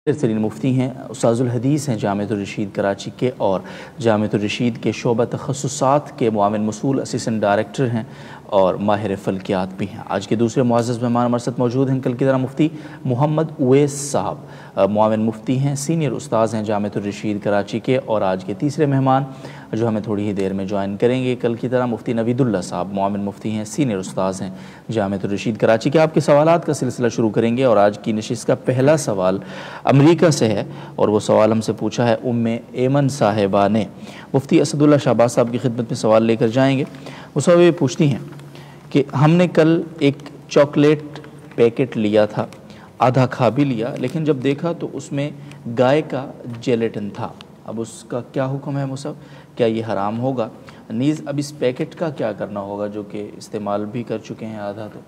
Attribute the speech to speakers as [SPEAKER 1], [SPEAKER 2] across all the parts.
[SPEAKER 1] ترین مفتی ہیں، استاذ الحدیث ہیں جامعۃ الرشید کراچی کے، اور جامعۃ الرشید کے شعبہ تخصصات کے معاون مسئول اسسٹنٹ ڈائریکٹر ہیں اور ماہر فلکیات بھی ہیں۔ آج کے دوسرے معزز مہمان ہمارے ساتھ موجود ہیں کل کی طرح مفتی محمد اویس صاحب، معاون مفتی ہیں، سینئر استاذ ہیں جامعۃ الرشید کراچی کے، اور آج کے تیسرے مہمان جو ہمیں تھوڑی ہی دیر میں جوائن کریں گے کل کی طرح مفتی نوید اللہ صاحب، معاون مفتی ہیں، سینئر استاذ ہیں جامعۃ الرشید کراچی کے۔ آپ کے سوالات کا سلسلہ شروع کریں گے، اور آج کی نشست کا پہلا سوال امریکہ سے ہے، اور وہ سوال ہم سے پوچھا ہے ایمن صاحبہ نے۔ مفتی اسد اللہ شہباز صاحب کی خدمت میں سوال لے کر جائیں گے۔ وہ سوال یہ پوچھتی ہیں کہ ہم نے کل ایک چاکلیٹ پیکٹ لیا تھا، آدھا کھا بھی لیا، لیکن جب دیکھا تو اس میں گائے کا جیلیٹن تھا، اب اس کا کیا حکم ہے مصعب؟ کیا یہ حرام ہوگا؟ نیز اب اس پیکٹ کا کیا کرنا ہوگا جو کہ استعمال بھی کر چکے ہیں آدھا؟ تو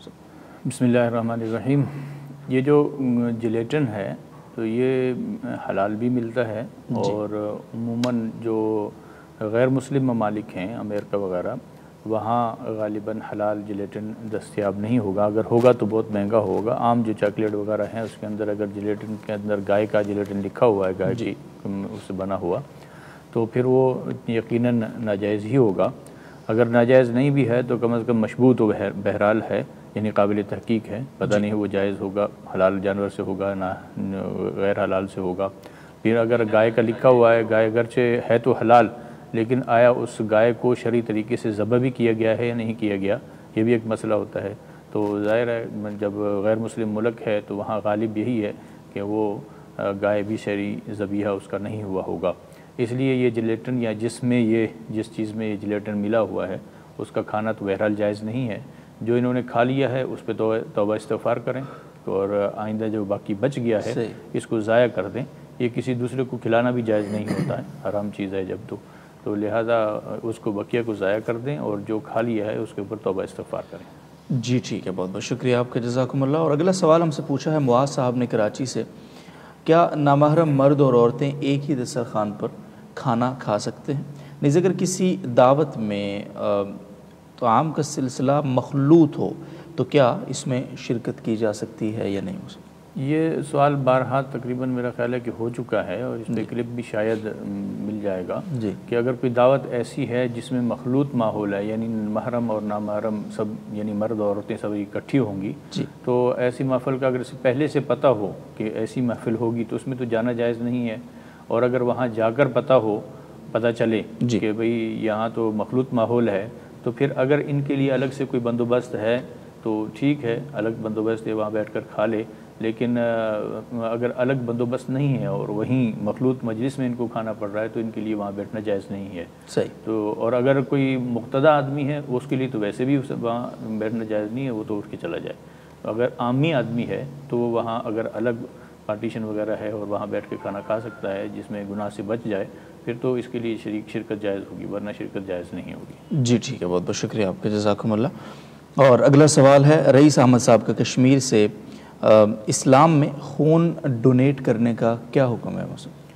[SPEAKER 2] بسم اللہ الرحمن الرحیم۔ یہ جو جیلیٹن ہے تو یہ حلال بھی ملتا ہے، اور عموماً جو غیر مسلم ممالک ہیں امریکہ وغیرہ، وہاں غالباً حلال جیلیٹن دستیاب نہیں ہوگا، اگر ہوگا تو بہت مہنگا ہوگا۔ عام جو چاکلیٹ وغیرہ ہیں اس کے اندر اگر جیلیٹن کے اندر گائے کا جیلیٹن لکھا ہوا ہے، گائے کی اس سے بنا ہوا، تو پھر وہ یقیناً ناجائز ہی ہوگا۔ اگر ناجائز نہیں بھی ہے تو کم از کم مشبوط و بہرحال ہے، یعنی قابل تحقیق ہے، پتہ نہیں وہ جائز ہوگا، حلال جانور سے ہوگا نہ غیر حلال سے ہوگا۔ پھر اگر گائے کا لکھا ہوا ہے، گائے اگرچہ ہے تو حلال، لیکن آیا اس گائے کو شرعی طریقے سے ذبح بھی کیا گیا ہے یا نہیں کیا گیا، یہ بھی ایک مسئلہ ہوتا ہے۔ تو ظاہر ہے جب غیر مسلم ملک ہے تو وہاں غالب یہی ہے کہ وہ گائے بھی شرعی ذبیحہ اس کا نہیں ہوا ہوگا، اس لیے یہ جیلیٹن یا جس چیز میں یہ جیلیٹن ملا ہوا ہے اس کا کھانا تو بہرحال جائز نہیں ہے۔ جو انہوں نے کھا لیا ہے اس پہ توبہ استغفار کریں، اور آئندہ جو باقی بچ گیا ہے اس کو ضائع کر دیں۔ یہ کسی دوسرے کو کھلانا بھی جائز نہیں ہوتا ہے، حرام چیز ہے جب تو لہٰذا اس کو بقیہ کو ضائع کر دیں، اور جو کھا لیا ہے اس کے اوپر توبہ استغفار کریں۔
[SPEAKER 1] جی ٹھیک ہے، بہت بہت شکریہ آپ کا، جزاکم اللہ۔ اور اگلا سوال ہم سے پوچھا ہے معاذ صاحب نے کراچی سے، کیا نامحرم مرد اور عورتیں ایک ہی دسترخوان پر کھانا کھا سکتے ہیں؟ نیز اگر کسی دعوت میں طعام کا سلسلہ مخلوط ہو تو کیا اس میں شرکت کی جا سکتی ہے یا نہیں؟
[SPEAKER 2] یہ سوال بارہا تقریباً میرا خیال ہے کہ ہو چکا ہے، اور اس پہ کلپ بھی شاید مل جائے گا کہ اگر کوئی دعوت ایسی ہے جس میں مخلوط ماحول ہے، یعنی محرم اور نامحرم سب، یعنی مرد اور عورتیں سب اکٹھی ہوں گی، تو ایسی محفل کا اگر پہلے سے پتہ ہو کہ ایسی محفل ہوگی تو اس میں تو جانا جائز نہیں ہے، اور اگر وہاں جا کر پتہ چلے کہ بھئی یہاں تو مخلوط ماحول ہے، تو پھر اگر ان کے لیے الگ سے کوئی بندوبست ہے تو ٹھیک ہے، الگ بندوبست ہے، وہاں بیٹھ کر کھا لے۔ لیکن اگر الگ بندوبست نہیں ہے اور وہیں مخلوط مجلس میں ان کو کھانا پڑ رہا ہے تو ان کے لیے وہاں بیٹھنا جائز نہیں ہے۔
[SPEAKER 1] صحیح۔
[SPEAKER 2] تو اور اگر کوئی مقتدی آدمی ہے اس کے لیے تو ویسے بھی وہاں بیٹھنا جائز نہیں ہے، وہ تو اٹھ کے چلا جائے۔ اگر عامی آدمی ہے تو وہ وہاں اگر الگ پارٹیشن وغیرہ ہے اور وہاں بیٹھ کے کھانا کھا سکتا ہے جس میں گناہ سے بچ جائے، پھر تو اس کے لیے شرکت جائز ہوگی، ورنہ شرکت جائز نہیں ہوگی۔
[SPEAKER 1] جی ٹھیک ہے، بہت بہت شکریہ آپ کا، جزاکم اللہ۔ اور اگلا سوال ہے رئیس احمد صاحب کا کشمیر سے، اسلام میں خون ڈونیٹ کرنے کا کیا حکم ہے؟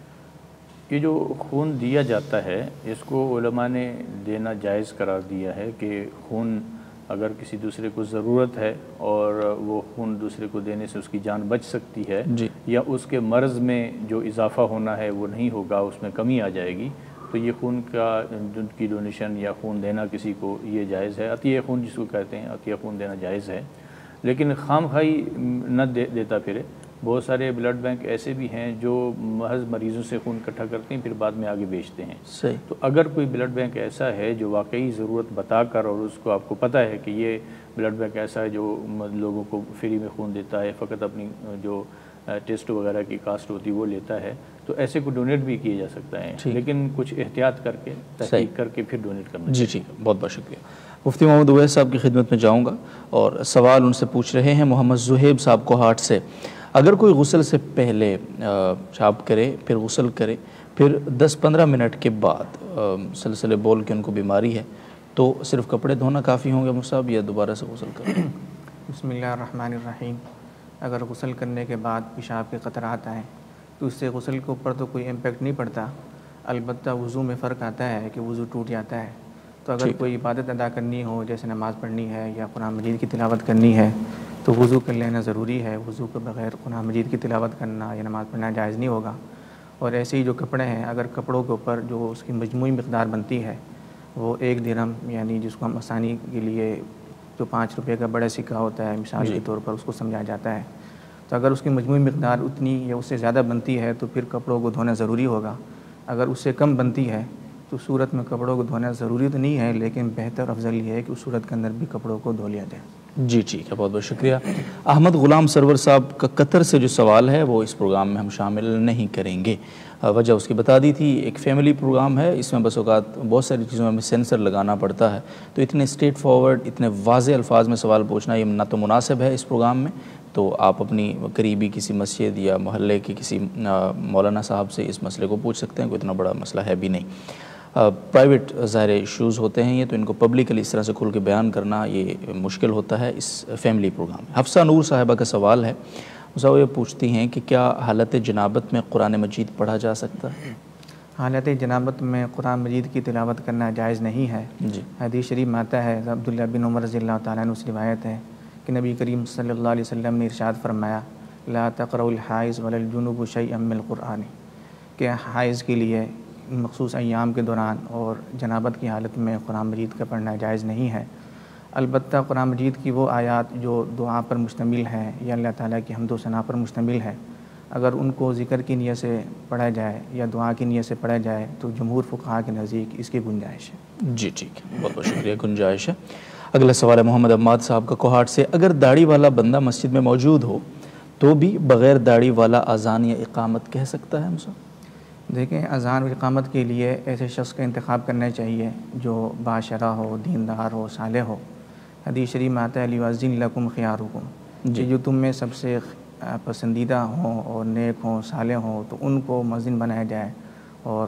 [SPEAKER 2] یہ جو خون دیا جاتا ہے اس کو علماء نے دینا جائز قرار دیا ہے، کہ خون اگر کسی دوسرے کو ضرورت ہے اور وہ خون دوسرے کو دینے سے اس کی جان بچ سکتی ہے، یا اس کے مرض میں جو اضافہ ہونا ہے وہ نہیں ہوگا، اس میں کمی آ جائے گی، تو یہ خون کی ڈونیشن یا خون دینا کسی کو یہ جائز ہے۔ عطیہ خون جس کو کہتے ہیں، عطیہ خون دینا جائز ہے، لیکن خام خواہی نہ دیتا پھرے۔ بہت سارے بلڈ بینک ایسے بھی ہیں جو محض مریضوں سے خون اکٹھا کرتے ہیں پھر بعد میں آگے بیچتے ہیں۔ تو اگر کوئی بلڈ بینک ایسا ہے جو واقعی ضرورت بتا کر، اور اس کو آپ کو پتہ ہے کہ یہ بلڈ بینک ایسا ہے جو لوگوں کو فری میں خون دیتا ہے، فقط اپنی جو ٹیسٹ وغیرہ کی کاسٹ ہوتی ہے وہ لیتا ہے، تو ایسے کو ڈونیٹ بھی کیا جا سکتا ہے، لیکن کچھ احتیاط کر کے تحقیق کر کے پھر ڈونیٹ کرنا چاہیے۔
[SPEAKER 1] جی ٹھیک ہے، بہت بہت شکریہ۔ مفتی محمد اویس صاحب کی خدمت میں جاؤں گا، اور سوال ان سے پوچھ رہے ہیں محمد زہیب صاحب کو ہارٹ سے، اگر کوئی غسل سے پہلے پیشاب کرے، پھر غسل کرے، پھر 10-15 منٹ کے بعد سلسلے بول کے ان کو بیماری ہے، تو صرف کپڑے دھونا کافی ہوں گے مصعب، یا دوبارہ سے غسل کریں؟
[SPEAKER 3] بسم اللہ الرحمن الرحیم۔ اگر غسل کرنے کے بعد پیشاب کے قطرات آئیں تو اس سے غسل کے اوپر تو کوئی امپیکٹ نہیں پڑتا، البتہ وضو میں فرق آتا ہے کہ وضو ٹوٹ جاتا ہے۔ تو اگر کوئی عبادت ادا کرنی ہو، جیسے نماز پڑھنی ہے یا قرآن مجید کی تلاوت کرنی ہے، تو وضو کر لینا ضروری ہے. وضو کے بغیر قرآن مجید کی تلاوت کرنا یا نماز پڑھنا جائز نہیں ہوگا. اور ایسے ہی جو کپڑے ہیں، اگر کپڑوں کے اوپر جو اس کی مجموعی مقدار بنتی ہے وہ 1 درہم، یعنی جس کو ہم آسانی کے لیے جو 5 روپے کا بڑا سکہ ہوتا ہے مثال کے طور پر اس کو سمجھا جاتا ہے، تو اگر اس کی مجموعی مقدار اتنی یا اس سے زیادہ بنتی ہے تو پھر کپڑوں کو دھونا ضروری ہوگا. اگر اس سے کم بنتی ہے تو صورت میں کپڑوں کو دھونا ضروری تو نہیں ہے، لیکن بہتر افضل یہ ہے کہ اس صورت کے اندر بھی کپڑوں کو دھو لیا جائے.
[SPEAKER 1] جی ٹھیک ہے، بہت بہت شکریہ. احمد غلام سرور صاحب کا قطر سے جو سوال ہے وہ اس پروگرام میں ہم شامل نہیں کریں گے. وجہ اس کی بتا دی تھی، ایک فیملی پروگرام ہے، اس میں بس اوقات بہت ساری چیزوں میں سینسر لگانا پڑتا ہے، تو اتنے اسٹریٹ فارورڈ اتنے واضح الفاظ میں سوال پوچھنا یہ نہ تو مناسب ہے اس پروگرام میں. تو آپ اپنی قریبی کسی مسجد یا محلے کے کسی مولانا صاحب سے اس مسئلے کو پوچھ سکتے ہیں، کوئی اتنا بڑا مسئلہ ہے بھی نہیں. پرائیویٹ ظاہر ایشوز ہوتے ہیں یہ، تو ان کو پبلکلی اس طرح سے کھل کے بیان کرنا یہ مشکل ہوتا ہے اس فیملی پروگرام میں. حفصہ نور صاحبہ کا سوال ہے، وہ یہ پوچھتی ہیں کہ کیا حالت جنابت میں قرآن مجید پڑھا جا سکتا ہے؟
[SPEAKER 3] حالت جنابت میں قرآن مجید کی تلاوت کرنا جائز نہیں ہے. حدیث شریف میں آتا ہے، عبداللہ بن عمر رضی اللہ تعالیٰ عنہ سے روایت ہے کہ نبی کریم صلی اللہ علیہ وسلم نے ارشاد فرمایا، لا تقرؤ الحائض ولا الجنوب شیئا من القرآن، کہ حائض کے لیے مخصوص ایام کے دوران اور جنابت کی حالت میں قرآن مجید کا پڑھنا جائز نہیں ہے. البتہ قرآن مجید کی وہ آیات جو دعا پر مشتمل ہیں یا اللہ تعالیٰ کی حمد و ثنا پر مشتمل ہے، اگر ان کو ذکر کی نیت سے پڑھا جائے یا دعا کی نیت سے پڑھا جائے تو جمہور فقہاء کے نزدیک اس کی گنجائش ہے.
[SPEAKER 1] جی ٹھیک ہے، بہت بہت شکریہ، گنجائش ہے. اگلا سوال ہے محمد عماد صاحب کا کوہاٹ سے، اگر داڑھی والا بندہ مسجد میں موجود ہو تو بھی بغیر داڑھی والا اذان یا اقامت کہہ سکتا ہے ہم سے؟
[SPEAKER 3] دیکھیں، اذان و اقامت کے لیے ایسے شخص کا انتخاب کرنا چاہیے جو باشرع ہو، دیندار ہو، صالح ہو. حدیث شریف میں آتا ہے لیؤذن لکم خیارکم، جو تم میں سب سے پسندیدہ ہوں اور نیک ہوں، صالح ہوں، تو ان کو مؤذن بنایا جائے. اور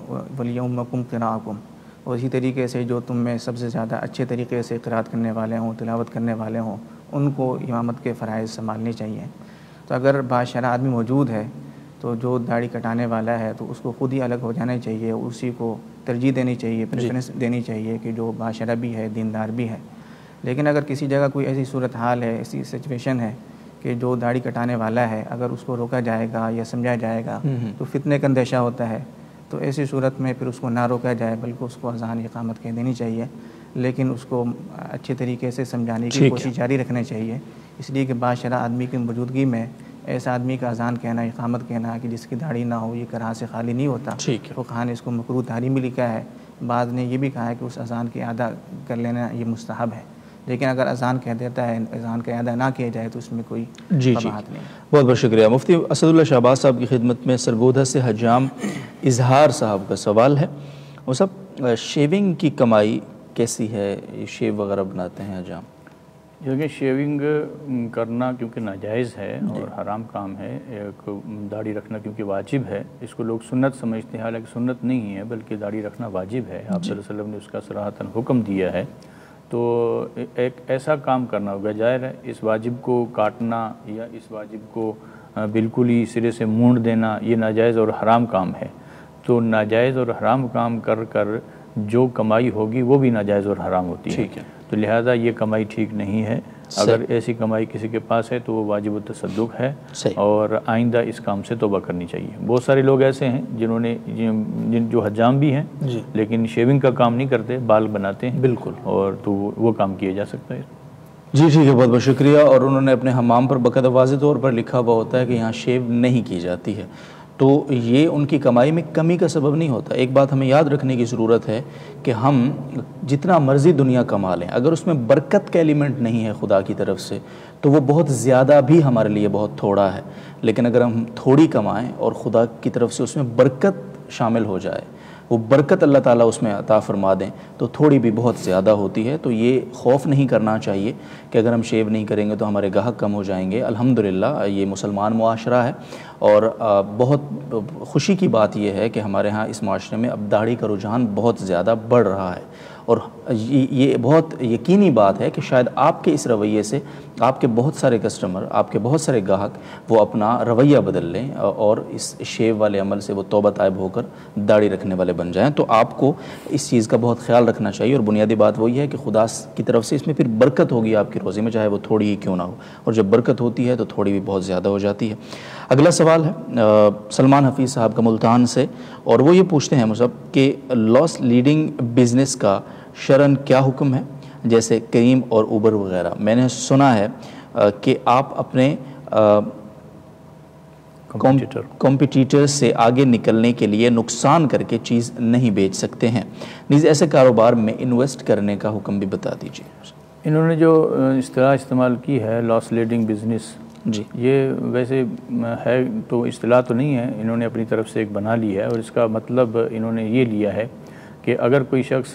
[SPEAKER 3] ولیؤمکم قراءکم، اور اسی طریقے سے جو تم میں سب سے زیادہ اچھے طریقے سے قرات کرنے والے ہوں، تلاوت کرنے والے ہوں، ان کو امامت کے فرائض سنبھالنے چاہیے. تو اگر باشرع آدمی موجود ہے تو جو داڑھی کٹانے والا ہے تو اس کو خود ہی الگ ہو جانا چاہیے، اسی کو ترجیح دینی چاہیے، پریفرنس دینی چاہیے کہ جو باشرع بھی ہے، دیندار بھی ہے. لیکن اگر کسی جگہ کوئی ایسی صورتحال ہے، ایسی سچویشن ہے کہ جو داڑھی کٹانے والا ہے اگر اس کو روکا جائے گا یا سمجھا جائے گا تو فتنے کا اندیشہ ہوتا ہے، تو ایسی صورت میں پھر اس کو نہ روکا جائے بلکہ اس کو اذان اقامت کہہ دینی چاہیے. لیکن اس کو اچھے طریقے سے سمجھانے کی کوشش جاری رکھنا چاہیے، اس لیے کہ باشرع آدمی کی موجودگی میں ایسا آدمی کا اذان کہنا، اقامت کہنا کہ جس کی داڑھی نہ ہو، یہ کراہت سے خالی نہیں ہوتا. فقہاء نے اس کو مکروہ تحریمی لکھا ہے. بعض نے یہ بھی کہا ہے کہ اس اذان کی ادا کر لینا یہ مستحب ہے، لیکن اگر اذان کہہ دیتا ہے، اذان کا ادا نہ کیا جائے تو اس میں کوئی قباحت نہیں.
[SPEAKER 1] بہت بہت شکریہ. مفتی اسد اللہ شہباز صاحب کی خدمت میں سرگودھا سے حجام اظہار صاحب کا سوال ہے. وہ سب شیونگ کی کمائی کیسی ہے؟ شیو وغیرہ بناتے ہیں حجام،
[SPEAKER 2] کیونکہ شیونگ کرنا کیونکہ ناجائز ہے اور حرام کام ہے. ایک داڑھی رکھنا کیونکہ واجب ہے، اس کو لوگ سنت سمجھتے ہیں، حالانکہ سنت نہیں ہے بلکہ داڑھی رکھنا واجب ہے. آپ صلی اللہ علیہ وسلم نے اس کا صراحتاً حکم دیا ہے. تو ایک ایسا کام کرنا ہوگا جائز ہے. اس واجب کو کاٹنا یا اس واجب کو بالکل ہی سرے سے مونڈ دینا یہ ناجائز اور حرام کام ہے. تو ناجائز اور حرام کام کر کر جو کمائی ہوگی وہ بھی ناجائز اور حرام ہوتی ہے. تو لہٰذا یہ کمائی ٹھیک نہیں ہے. اگر ایسی کمائی کسی کے پاس ہے تو وہ واجب التصدق ہے اور آئندہ اس کام سے توبہ کرنی چاہیے. بہت سارے لوگ ایسے ہیں جنہوں نے جو حجام بھی ہیں لیکن شیونگ کا کام نہیں کرتے، بال بناتے ہیں بالکل، اور تو وہ کام کیا جا سکتا ہے.
[SPEAKER 1] جی ٹھیک ہے، بہت بہت شکریہ. اور انہوں نے اپنے حمام پر باقاعدہ واضح طور پر لکھا ہوا ہوتا ہے کہ یہاں شیو نہیں کی جاتی ہے، تو یہ ان کی کمائی میں کمی کا سبب نہیں ہوتا. ایک بات ہمیں یاد رکھنے کی ضرورت ہے کہ ہم جتنا مرضی دنیا کما لیں، اگر اس میں برکت کا ایلیمنٹ نہیں ہے خدا کی طرف سے تو وہ بہت زیادہ بھی ہمارے لیے بہت تھوڑا ہے. لیکن اگر ہم تھوڑی کمائیں اور خدا کی طرف سے اس میں برکت شامل ہو جائے، وہ برکت اللہ تعالیٰ اس میں عطا فرما دیں، تو تھوڑی بھی بہت زیادہ ہوتی ہے. تو یہ خوف نہیں کرنا چاہیے کہ اگر ہم شیو نہیں کریں گے تو ہمارے گاہک کم ہو جائیں گے. الحمدللہ یہ مسلمان معاشرہ ہے اور بہت خوشی کی بات یہ ہے کہ ہمارے ہاں اس معاشرے میں اب داڑھی کا رجحان بہت زیادہ بڑھ رہا ہے. اور یہ بہت یقینی بات ہے کہ شاید آپ کے اس رویے سے آپ کے بہت سارے کسٹمر، آپ کے بہت سارے گاہک وہ اپنا رویہ بدل لیں اور اس شیو والے عمل سے وہ توبہ طائب ہو کر داڑھی رکھنے والے بن جائیں، تو آپ کو اس چیز کا بہت خیال رکھنا چاہیے۔ اور بنیادی بات وہی ہے کہ خدا کی طرف سے اس میں پھر برکت ہوگی آپ کی روزی میں، چاہے وہ تھوڑی ہی کیوں نہ ہو، اور جب برکت ہوتی ہے تو تھوڑی بھی بہت زیادہ ہو جاتی ہے۔ اگلا سوال ہے سلمان حفیظ صاحب کا ملتان سے، اور وہ یہ پوچھتے ہیں مصعب کہ لاس لیڈنگ بزنس کا شرعاً کیا حکم ہے، جیسے کریم اور اوبر وغیرہ؟ میں نے سنا ہے کہ آپ اپنے کمپیٹیٹر سے آگے نکلنے کے لیے نقصان کر کے چیز نہیں بیچ سکتے ہیں، نیز ایسے کاروبار میں انویسٹ کرنے کا حکم بھی بتا دیجیے۔
[SPEAKER 2] انہوں نے جو اصطلاح استعمال کی ہے لاس لیڈنگ بزنس،
[SPEAKER 1] جی،
[SPEAKER 2] یہ ویسے ہے تو اصطلاح تو نہیں ہے، انہوں نے اپنی طرف سے ایک بنا لی ہے، اور اس کا مطلب انہوں نے یہ لیا ہے کہ اگر کوئی شخص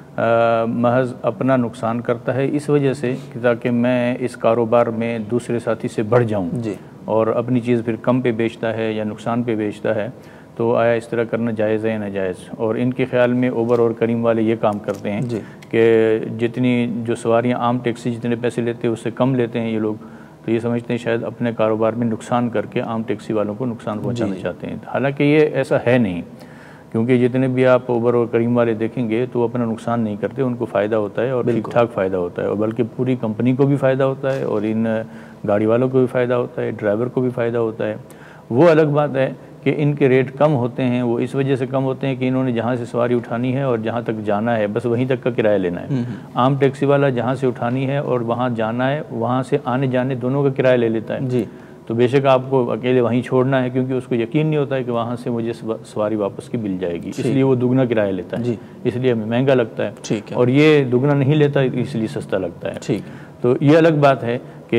[SPEAKER 2] محض اپنا نقصان کرتا ہے اس وجہ سے کہ تاکہ میں اس کاروبار میں دوسرے ساتھی سے بڑھ جاؤں،
[SPEAKER 1] جی،
[SPEAKER 2] اور اپنی چیز پھر کم پہ بیچتا ہے یا نقصان پہ بیچتا ہے، تو آیا اس طرح کرنا جائز ہے یا ناجائز؟ اور ان کے خیال میں اوبر اور کریم والے یہ کام کرتے ہیں
[SPEAKER 1] جی،
[SPEAKER 2] کہ جتنی جو سواریاں عام ٹیکسی جتنے پیسے لیتے ہیں اس سے کم لیتے ہیں یہ لوگ، تو یہ سمجھتے ہیں شاید اپنے کاروبار میں نقصان کر کے عام ٹیکسی والوں کو نقصان پہنچانا چاہتے ہیں، حالانکہ یہ ایسا ہے نہیں، کیونکہ جتنے بھی آپ اوبر اور کریم والے دیکھیں گے تو وہ اپنا نقصان نہیں کرتے، ان کو فائدہ ہوتا ہے اور ٹھیک ٹھاک فائدہ ہوتا ہے، اور بلکہ پوری کمپنی کو بھی فائدہ ہوتا ہے اور ان گاڑی والوں کو بھی فائدہ ہوتا ہے، ڈرائیور کو بھی فائدہ ہوتا ہے۔ وہ الگ بات ہے کہ ان کے ریٹ کم ہوتے ہیں، وہ اس وجہ سے کم ہوتے ہیں کہ انہوں نے جہاں سے سواری اٹھانی ہے اور جہاں تک جانا ہے بس وہیں تک کا کرایہ لینا ہے۔ عام ٹیکسی والا جہاں سے اٹھانی ہے اور وہاں جانا ہے، وہاں سے آنے جانے دونوں کا کرایہ لے لیتا ہے،
[SPEAKER 1] جی،
[SPEAKER 2] تو بے شک آپ کو اکیلے وہیں چھوڑنا ہے، کیونکہ اس کو یقین نہیں ہوتا ہے کہ وہاں سے مجھے سواری واپس کی مل جائے گی، اس لیے وہ دگنا کرایہ لیتا ہے، اس لیے ہمیں مہنگا لگتا ہے،
[SPEAKER 1] ٹھیک ہے،
[SPEAKER 2] اور یہ دگنا نہیں لیتا اس لیے سستا لگتا ہے۔
[SPEAKER 1] ٹھیک،
[SPEAKER 2] تو یہ الگ بات ہے کہ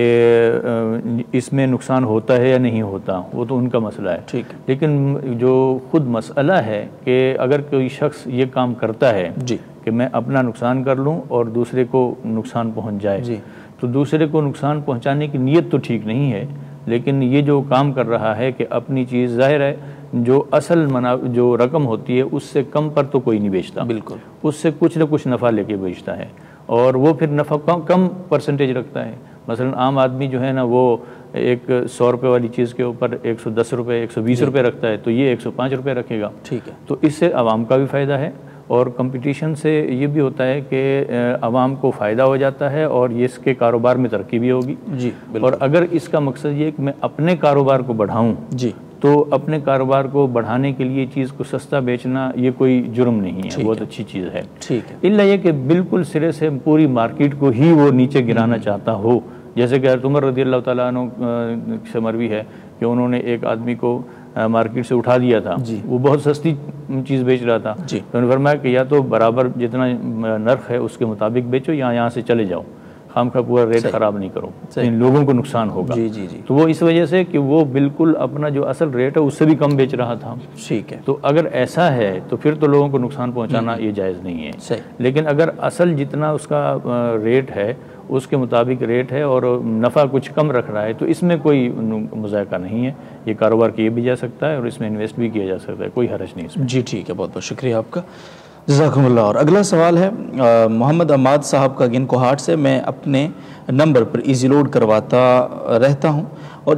[SPEAKER 2] اس میں نقصان ہوتا ہے یا نہیں ہوتا، وہ تو ان کا مسئلہ ہے،
[SPEAKER 1] ٹھیک،
[SPEAKER 2] لیکن جو خود مسئلہ ہے کہ اگر کوئی شخص یہ کام کرتا ہے
[SPEAKER 1] جی،
[SPEAKER 2] کہ میں اپنا نقصان کر لوں اور دوسرے کو نقصان پہنچ جائے،
[SPEAKER 1] جی،
[SPEAKER 2] تو دوسرے کو نقصان پہنچانے کی نیت تو ٹھیک نہیں ہے، لیکن یہ جو کام کر رہا ہے کہ اپنی چیز ظاہر ہے جو اصل جو رقم ہوتی ہے اس سے کم پر تو کوئی نہیں بیچتا،
[SPEAKER 1] بالکل،
[SPEAKER 2] اس سے کچھ نہ کچھ نفع لے کے بیچتا ہے، اور وہ پھر نفع کم پرسنٹیج رکھتا ہے۔ مثلا عام آدمی جو ہے نا وہ ایک 100 روپے والی چیز کے اوپر 110 روپے 120 روپے رکھتا ہے، تو یہ 105 روپے رکھے گا،
[SPEAKER 1] ٹھیک ہے، تو
[SPEAKER 2] اس سے عوام کا بھی فائدہ ہے، اور کمپٹیشن سے یہ بھی ہوتا ہے کہ عوام کو فائدہ ہو جاتا ہے اور یہ اس کے کاروبار میں ترقی بھی ہوگی،
[SPEAKER 1] جی،
[SPEAKER 2] اور اگر اس کا مقصد یہ کہ میں اپنے کاروبار کو بڑھاؤں،
[SPEAKER 1] جی،
[SPEAKER 2] تو اپنے کاروبار کو بڑھانے کے لیے چیز کو سستا بیچنا یہ کوئی جرم نہیں ہے، بہت اچھی چیز ہے،
[SPEAKER 1] ٹھیک ہے،
[SPEAKER 2] الا یہ کہ بالکل سرے سے پوری مارکیٹ کو ہی وہ نیچے گرانا چاہتا ہو، جیسے کہ حضرت عمر رضی اللہ تعالیٰ عنہ سے مروی ہے کہ انہوں نے ایک آدمی کو مارکیٹ سے اٹھا دیا تھا، وہ بہت سستی چیز بیچ رہا تھا، تو انہوں نے فرمایا کہ یا تو برابر جتنا نرخ ہے اس کے مطابق بیچو یا یہاں سے چلے جاؤ، خام کا پورا ریٹ خراب نہیں کرو، ان لوگوں کو نقصان ہوگا۔
[SPEAKER 1] جی، جی، جی،
[SPEAKER 2] تو وہ اس وجہ سے کہ وہ بالکل اپنا جو اصل ریٹ ہے اس سے بھی کم بیچ رہا تھا،
[SPEAKER 1] ٹھیک ہے،
[SPEAKER 2] تو اگر ایسا ہے تو پھر تو لوگوں کو نقصان پہنچانا یہ جائز نہیں ہے، لیکن اگر اصل جتنا اس کا ریٹ ہے اس کے مطابق ریٹ ہے اور نفع کچھ کم رکھ رہا ہے تو اس میں کوئی مذائقہ نہیں ہے، یہ کاروبار کیا بھی جا سکتا ہے اور اس میں انویسٹ بھی کیا جا سکتا ہے، کوئی حرج نہیں اس میں۔
[SPEAKER 1] جی ٹھیک ہے، بہت بہت شکریہ آپ کا، جزاکم اللہ۔ اور اگلا سوال ہے محمد عماد صاحب کا گن کو ہاٹ سے، میں اپنے نمبر پر ایزی لوڈ کرواتا رہتا ہوں اور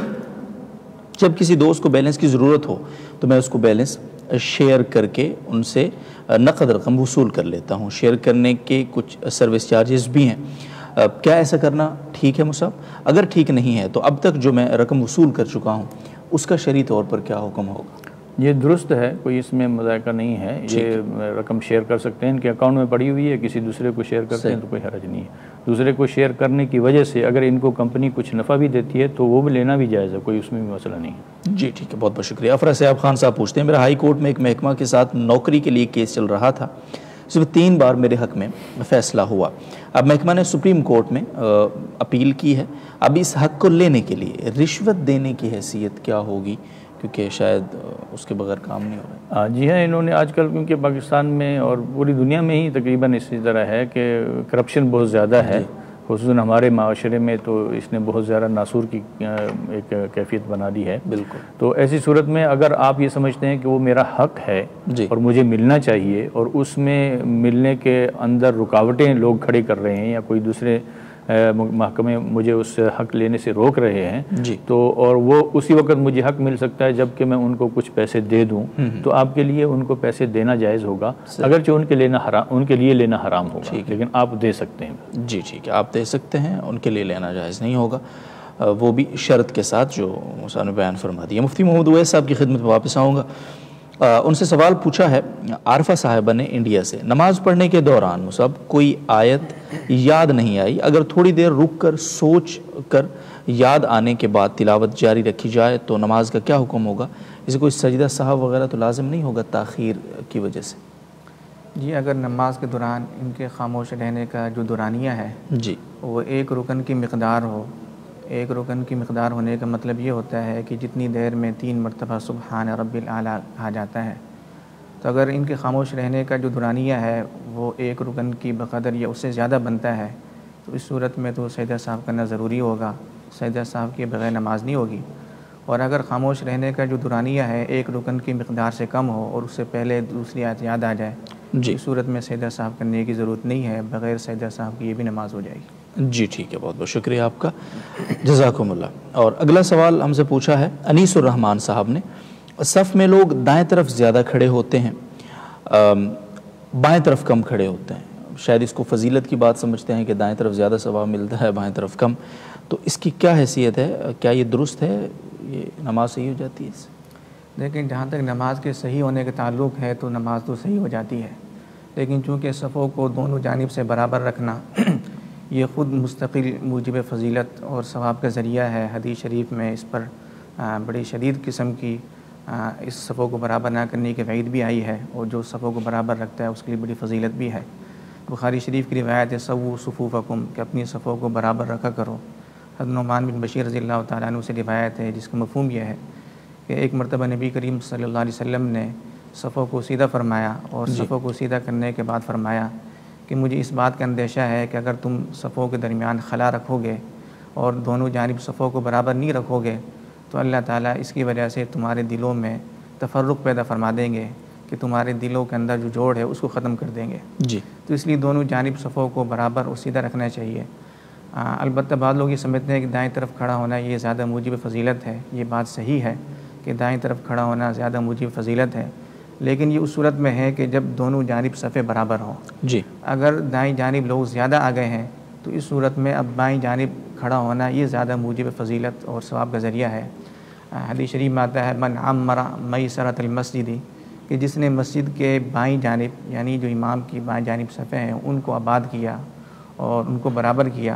[SPEAKER 1] جب کسی دوست کو بیلنس کی ضرورت ہو تو میں اس کو بیلنس شیئر کر کے ان سے نقد رقم وصول کر لیتا ہوں، شیئر کرنے کے کچھ سروس چارجز بھی ہیں، کیا ایسا کرنا ٹھیک ہے مصعب؟ اگر ٹھیک نہیں ہے تو اب تک جو میں رقم وصول کر چکا ہوں اس کا شرعی طور پر کیا حکم ہوگا؟
[SPEAKER 2] یہ درست ہے، کوئی اس میں مذائقہ نہیں ہے، یہ رقم شیئر کر سکتے ہیں، ان کے اکاؤنٹ میں پڑی ہوئی ہے، کسی دوسرے کو شیئر کرتے ہیں تو کوئی حرج نہیں ہے، دوسرے کو شیئر کرنے کی وجہ سے اگر ان کو کمپنی کچھ نفع بھی دیتی ہے تو وہ بھی لینا بھی جائز ہے، کوئی اس میں بھی مسئلہ نہیں ہے۔
[SPEAKER 1] جی ٹھیک ہے، بہت بہت شکریہ۔ افرا سیاب خان صاحب پوچھتے ہیں، میرا ہائی کورٹ میں ایک محکمہ کے ساتھ نوکری کے لیے کیس چل رہا تھا، اس میں 3 بار میرے حق میں فیصلہ ہوا، اب محکمہ نے سپریم کورٹ میں اپیل کی ہے، اب اس حق کو لینے کے لیے رشوت دینے کی حیثیت کیا ہوگی، کیونکہ شاید اس کے بغیر کام نہیں ہو رہا؟
[SPEAKER 2] جی ہاں، انہوں نے آج کل کیونکہ پاکستان میں اور پوری دنیا میں ہی تقریباً اسی طرح ہے کہ کرپشن بہت زیادہ ہے، خصوصاً ہمارے معاشرے میں تو اس نے بہت زیادہ ناسور کی ایک کیفیت بنا دی ہے،
[SPEAKER 1] بالکل،
[SPEAKER 2] تو ایسی صورت میں اگر آپ یہ سمجھتے ہیں کہ وہ میرا حق ہے اور مجھے ملنا چاہیے اور اس میں ملنے کے اندر رکاوٹیں لوگ کھڑے کر رہے ہیں یا کوئی دوسرے محکمے مجھے اس حق لینے سے روک رہے ہیں
[SPEAKER 1] جی
[SPEAKER 2] تو اور وہ اسی وقت مجھے حق مل سکتا ہے جب کہ میں ان کو کچھ پیسے دے دوں تو آپ کے لیے ان کو پیسے دینا جائز ہوگا، اگرچہ ان کے لیے لینا حرام ہوگا، لیکن آپ دے سکتے ہیں۔
[SPEAKER 1] جی ٹھیک ہے، آپ دے سکتے ہیں، ان کے لیے لینا جائز نہیں ہوگا، وہ بھی شرط کے ساتھ جو موسیٰ نے بیان فرما دیا۔ مفتی محمود اویس صاحب کی خدمت میں واپس آؤں گا، ان سے سوال پوچھا ہے عارفہ صاحبہ نے انڈیا سے، نماز پڑھنے کے دوران مصعب کوئی آیت یاد نہیں آئی، اگر تھوڑی دیر رک کر سوچ کر یاد آنے کے بعد تلاوت جاری رکھی جائے تو نماز کا کیا حکم ہوگا؟ اسے کوئی سجدہ سہو وغیرہ تو لازم نہیں ہوگا تاخیر کی وجہ سے؟
[SPEAKER 3] جی اگر نماز کے دوران ان کے خاموش رہنے کا جو دورانیہ ہے
[SPEAKER 1] جی
[SPEAKER 3] وہ ایک رکن کی مقدار ہو، ایک رکن کی مقدار ہونے کا مطلب یہ ہوتا ہے کہ جتنی دیر میں 3 مرتبہ سبحان رب الاعلیٰ کہا جاتا ہے، تو اگر ان کے خاموش رہنے کا جو دورانیہ ہے وہ ایک رکن کی بقدر یا اس سے زیادہ بنتا ہے تو اس صورت میں تو سجدہ سہو کرنا ضروری ہوگا، سجدہ سہو کے بغیر نماز نہیں ہوگی۔ اور اگر خاموش رہنے کا جو دورانیہ ہے ایک رکن کی مقدار سے کم ہو اور اس سے پہلے دوسری آیت یاد آ جائے
[SPEAKER 1] جی
[SPEAKER 3] اس صورت میں سجدہ سہو کرنے کی ضرورت نہیں ہے، بغیر سجدہ سہو کی یہ بھی نماز ہو جائے گی۔
[SPEAKER 1] جی ٹھیک ہے، بہت بہت شکریہ آپ کا، جزاکم اللہ۔ اور اگلا سوال ہم سے پوچھا ہے انیس الرحمان صاحب نے، صف میں لوگ دائیں طرف زیادہ کھڑے ہوتے ہیں، بائیں طرف کم کھڑے ہوتے ہیں، شاید اس کو فضیلت کی بات سمجھتے ہیں کہ دائیں طرف زیادہ ثواب ملتا ہے بائیں طرف کم، تو اس کی کیا حیثیت ہے؟ کیا یہ درست ہے؟ یہ نماز صحیح ہو جاتی ہے اس سے؟
[SPEAKER 3] لیکن جہاں تک نماز کے صحیح ہونے کا تعلق ہے تو نماز تو صحیح ہو جاتی ہے، لیکن چونکہ صفوں کو دونوں جانب سے برابر رکھنا یہ خود مستقل موجب فضیلت اور ثواب کا ذریعہ ہے۔ حدیث شریف میں اس پر بڑی شدید قسم کی اس صفوں کو برابر نہ کرنے کی وعید بھی آئی ہے، اور جو صفوں کو برابر رکھتا ہے اس کے لیے بڑی فضیلت بھی ہے۔ بخاری شریف کی روایت ہے سووا صفوفکم، کہ اپنی صفوں کو برابر رکھا کرو۔ حضرت نعمان بن بشیر رضی اللہ تعالیٰ عنہ سے روایت ہے جس کا مفہوم یہ ہے کہ ایک مرتبہ نبی کریم صلی اللہ علیہ وسلم نے صفوں کو سیدھا فرمایا اور صفوں کو سیدھا کرنے کے بعد فرمایا کہ مجھے اس بات کا اندیشہ ہے کہ اگر تم صفوں کے درمیان خلا رکھو گے اور دونوں جانب صفوں کو برابر نہیں رکھو گے تو اللہ تعالیٰ اس کی وجہ سے تمہارے دلوں میں تفرق پیدا فرما دیں گے، کہ تمہارے دلوں کے اندر جو جوڑ ہے اس کو ختم کر دیں گے۔
[SPEAKER 1] جی
[SPEAKER 3] تو اس لیے دونوں جانب صفوں کو برابر اور سیدھا رکھنا چاہیے۔ البتہ بعض لوگ یہ سمجھتے ہیں کہ دائیں طرف کھڑا ہونا یہ زیادہ موجب فضیلت ہے، یہ بات صحیح ہے کہ دائیں طرف کھڑا ہونا زیادہ موجب فضیلت ہے، لیکن یہ اس صورت میں ہے کہ جب دونوں جانب صفیں برابر ہوں۔
[SPEAKER 1] جی
[SPEAKER 3] اگر دائیں جانب لوگ زیادہ آ گئے ہیں تو اس صورت میں اب بائیں جانب کھڑا ہونا یہ زیادہ موجب فضیلت اور ثواب کا ذریعہ ہے۔ حدیث شریف میں آتا ہے من عمر میسرۃ المسجد، کہ جس نے مسجد کے بائیں جانب یعنی جو امام کی بائیں جانب صفیں ہیں ان کو آباد کیا اور ان کو برابر کیا،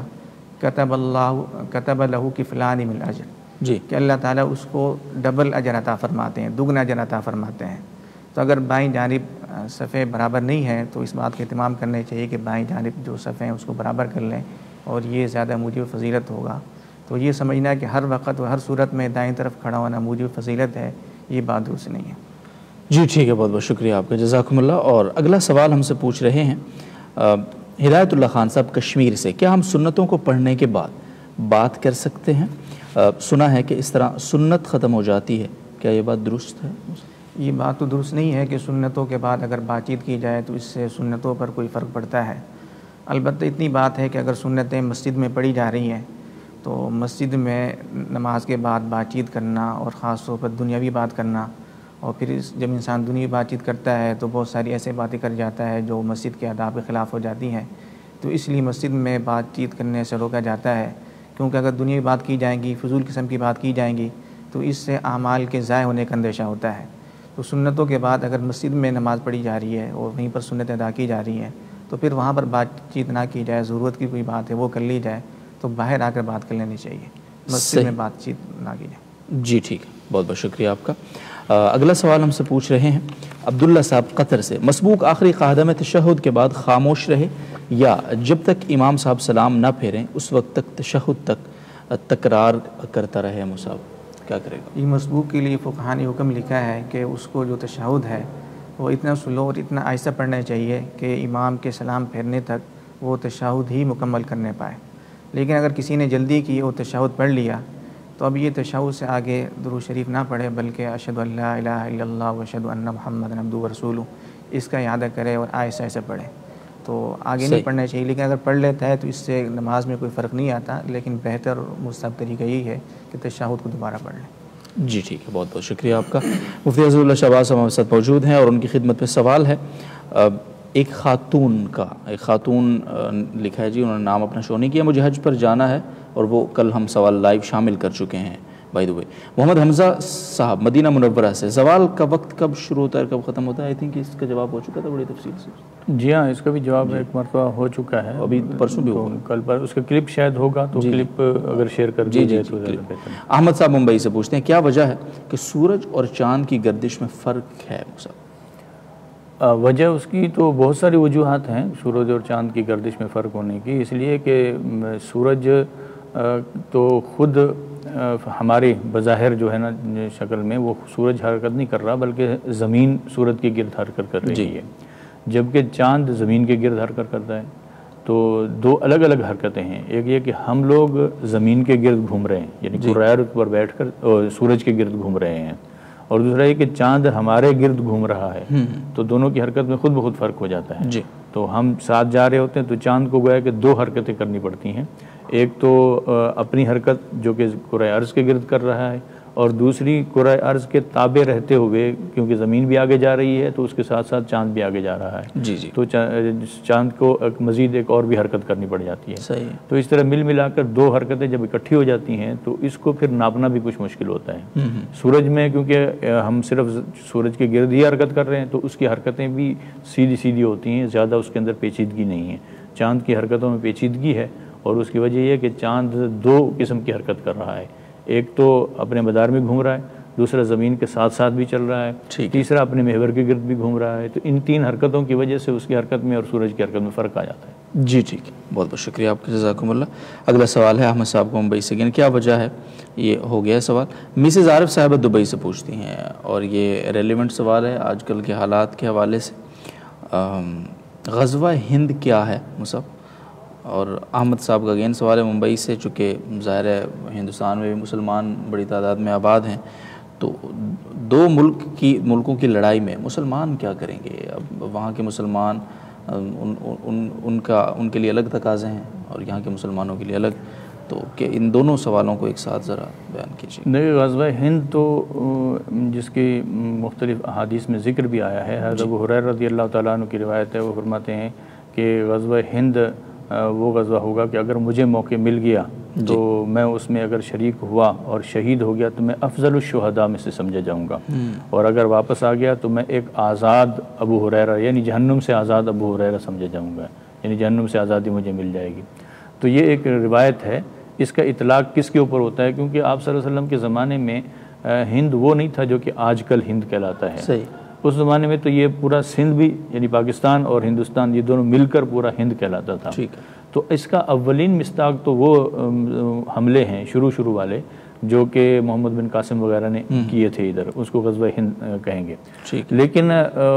[SPEAKER 3] کتب لہ کفلان من الاجر،
[SPEAKER 1] جی
[SPEAKER 3] کہ اللہ تعالیٰ اس کو ڈبل اجر عطا فرماتے ہیں، دگنا اجر عطا فرماتے ہیں۔ تو اگر بائیں جانب صفیں برابر نہیں ہیں تو اس بات کا اہتمام کرنا چاہیے کہ بائیں جانب جو صفیں ہیں اس کو برابر کر لیں، اور یہ زیادہ موجب فضیلت ہوگا۔ تو یہ سمجھنا ہے کہ ہر وقت اور ہر صورت میں دائیں طرف کھڑا ہونا موجب فضیلت ہے، یہ بات درست نہیں ہے۔
[SPEAKER 1] جی ٹھیک ہے، بہت بہت شکریہ آپ کا، جزاکم اللہ۔ اور اگلا سوال ہم سے پوچھ رہے ہیں ہدایت اللہ خان صاحب کشمیر سے، کیا ہم سنتوں کو پڑھنے کے بعد بات کر سکتے ہیں؟ سنا ہے کہ اس طرح سنت ختم ہو جاتی ہے، کیا یہ بات درست ہے؟
[SPEAKER 3] یہ بات تو درست نہیں ہے کہ سنتوں کے بعد اگر بات چیت کی جائے تو اس سے سنتوں پر کوئی فرق پڑتا ہے۔ البتہ اتنی بات ہے کہ اگر سنتیں مسجد میں پڑھی جا رہی ہیں تو مسجد میں نماز کے بعد بات چیت کرنا اور خاص طور پر دنیاوی بات کرنا، اور پھر جب انسان دنیاوی بات چیت کرتا ہے تو بہت ساری ایسے باتیں کر جاتا ہے جو مسجد کے آداب کے خلاف ہو جاتی ہیں، تو اس لیے مسجد میں بات چیت کرنے سے روکا جاتا ہے، کیونکہ اگر دنیاوی بات کی جائیں گی، فضول قسم کی بات کی جائیں گی تو اس سے اعمال کے ضائع ہونے کا اندیشہ ہوتا ہے۔ تو سنتوں کے بعد اگر مسجد میں نماز پڑھی جا رہی ہے اور وہیں پر سنت ادا کی جا رہی ہیں تو پھر وہاں پر بات چیت نہ کی جائے، ضرورت کی کوئی بات ہے وہ کر لی جائے، تو باہر آ کر بات کر لینی چاہیے، مسجد میں بات چیت نہ کی جائے۔
[SPEAKER 1] جی ٹھیک ہے، بہت بہت شکریہ آپ کا۔ اگلا سوال ہم سے پوچھ رہے ہیں عبداللہ صاحب قطر سے، مسبوق آخری قاعدہ میں تشہد کے بعد خاموش رہے یا جب تک امام صاحب سلام نہ پھیریں اس وقت تک تشہد تک تکرار کرتا رہے مصعب، کیا کرے گا؟
[SPEAKER 3] یہ مسبوق کے لیے فقہاء نے حکم لکھا ہے کہ اس کو جو تشہد ہے وہ اتنا سلو اور اتنا آہستہ پڑھنا چاہیے کہ امام کے سلام پھیرنے تک وہ تشہد ہی مکمل کرنے پائے۔ لیکن اگر کسی نے جلدی کی اور تشہد پڑھ لیا تو اب یہ تشہد سے آگے درود شریف نہ پڑھے بلکہ اشہد ان لا الہ الا اللہ و اشہد ان محمد عبدہ و رسولہ اس کا اعادہ کرے اور آہستہ آہستہ پڑھے۔ تو آگے نہیں پڑھنا چاہیے، لیکن اگر پڑھ لیتا ہے تو اس سے نماز میں کوئی فرق نہیں آتا، لیکن بہتر مستحب طریقہ یہی ہے کہ تشہد کو دوبارہ پڑھ لیں۔
[SPEAKER 1] جی ٹھیک ہے، بہت بہت شکریہ آپ کا۔ مفتی عزیز اللہ شہباز ہمارے ساتھ موجود ہیں اور ان کی خدمت میں سوال ہے۔ ایک خاتون لکھا ہے جی، انہوں نے نام اپنا شو نہیں کیا، مجھے حج پر جانا ہے اور وہ کل ہم سوال لائیو شامل کر چکے ہیں بائی دا وے۔ محمد حمزہ صاحب مدینہ منورہ سے، زوال کا وقت کب شروع ہوتا ہے اور کب ختم ہوتا ہے؟ آئی تھنک اس کا جواب ہو چکا تھا بڑی تفصیل سے۔
[SPEAKER 2] جی ہاں، اس کا بھی جواب ایک مرتبہ ہو چکا ہے،
[SPEAKER 1] ابھی پرسوں بھی ہوگا،
[SPEAKER 2] کل پر اس کا کلپ شاید ہوگا، تو کلپ اگر شیئر کر دی جائے تو زیادہ بہتر ہے۔
[SPEAKER 1] احمد صاحب ممبئی سے پوچھتے ہیں کیا وجہ ہے کہ سورج اور چاند کی گردش میں فرق ہے؟
[SPEAKER 2] وجہ اس کی تو بہت ساری وجوہات ہیں سورج اور چاند کی گردش میں فرق ہونے کی، اس لیے کہ سورج تو خود ہماری بظاہر جو ہے نا شکل میں وہ سورج حرکت نہیں کر رہا، بلکہ زمین سورج کے گرد حرکت کر رہی ہے، جبکہ چاند زمین کے گرد حرکت کرتا ہے۔ تو دو الگ الگ حرکتیں ہیں، ایک یہ کہ ہم لوگ زمین کے گرد گھوم رہے ہیں، یعنی کرۂ ارض پر بیٹھ کر سورج کے گرد گھوم رہے ہیں، اور دوسرا یہ کہ چاند ہمارے گرد گھوم رہا ہے، تو دونوں کی حرکت میں خود بخود فرق ہو جاتا ہے۔ تو ہم ساتھ جا رہے ہوتے ہیں تو چاند کو گویا کہ دو حرکتیں کرنی پڑتی ہیں، ایک تو اپنی حرکت جو کہ کرۂ ارض کے گرد کر رہا ہے، اور دوسری کرۂ ارض کے تابع رہتے ہوئے، کیونکہ زمین بھی آگے جا رہی ہے تو اس کے ساتھ ساتھ چاند بھی آگے جا رہا ہے، تو چاند کو مزید ایک اور بھی حرکت کرنی پڑ جاتی ہے۔ تو اس طرح مل ملا کر دو حرکتیں جب اکٹھی ہو جاتی ہیں تو اس کو پھر ناپنا بھی کچھ مشکل ہوتا ہے۔ سورج میں کیونکہ ہم صرف سورج کے گرد ہی حرکت کر رہے ہیں تو اس کی حرکتیں بھی سیدھی سیدھی ہوتی ہیں، زیادہ اس کے اندر پیچیدگی نہیں ہے۔ چاند کی حرکتوں میں پیچیدگی ہے، اور اس کی وجہ یہ ہے کہ چاند دو قسم کی حرکت کر رہا ہے، ایک تو اپنے مدار میں گھوم رہا ہے، دوسرا زمین کے ساتھ ساتھ بھی چل رہا ہے، تیسرا اپنے محور کے گرد بھی گھوم رہا ہے۔ تو ان تین حرکتوں کی وجہ سے اس کی حرکت میں اور سورج کی حرکت میں فرق آ جاتا ہے۔
[SPEAKER 1] جی ٹھیک ہے، بہت بہت شکریہ آپ کا، جزاکم اللہ۔ اگلا سوال ہے احمد صاحب کو ممبئی سے، کیا وجہ ہے، یہ ہو گیا سوال۔ مسز عارف صاحبہ دبئی سے پوچھتی ہیں، اور یہ ریلیونٹ سوال ہے آج کل کے حالات کے حوالے سے۔ غزوہ ہند کیا ہے مصعب؟ اور احمد صاحب کا اگین سوال ہے ممبئی سے، چونکہ ظاہر ہے ہندوستان میں بھی مسلمان بڑی تعداد میں آباد ہیں، تو دو ملکوں کی لڑائی میں مسلمان کیا کریں گے؟ اب وہاں کے مسلمان ان کے لیے الگ تقاضے ہیں اور یہاں کے مسلمانوں کے لیے الگ، تو کہ ان دونوں سوالوں کو ایک ساتھ ذرا بیان کیجیے۔
[SPEAKER 2] دیکھیے، غزوہ ہند تو جس کی مختلف احادیث میں ذکر بھی آیا ہے، حضرت ابو ہریرہ رضی اللہ تعالیٰ عنہ کی روایت ہے، وہ فرماتے ہیں کہ غزوہ ہند وہ غزوہ ہوگا کہ اگر مجھے موقع مل گیا تو میں اس میں اگر شریک ہوا اور شہید ہو گیا تو میں افضل الشہداء میں سے سمجھا جاؤں گا، اور اگر واپس آ گیا تو میں ایک آزاد ابو ہریرہ، یعنی جہنم سے آزاد ابو ہریرہ سمجھا جاؤں گا، یعنی جہنم سے آزادی مجھے مل جائے گی۔ تو یہ ایک روایت ہے۔ اس کا اطلاق کس کے اوپر ہوتا ہے؟ کیونکہ آپ صلی اللہ علیہ وسلم کے زمانے میں ہند وہ نہیں تھا جو کہ آج کل ہند کہلاتا ہے۔ اس زمانے میں تو یہ پورا سندھ بھی، یعنی پاکستان اور ہندوستان، یہ دونوں مل کر پورا ہند کہلاتا تھا۔ تو اس کا اولین مصداق تو وہ حملے ہیں شروع والے جو کہ محمد بن قاسم وغیرہ نے کیے تھے ادھر، اس کو غزوہ ہند کہیں گے۔ لیکن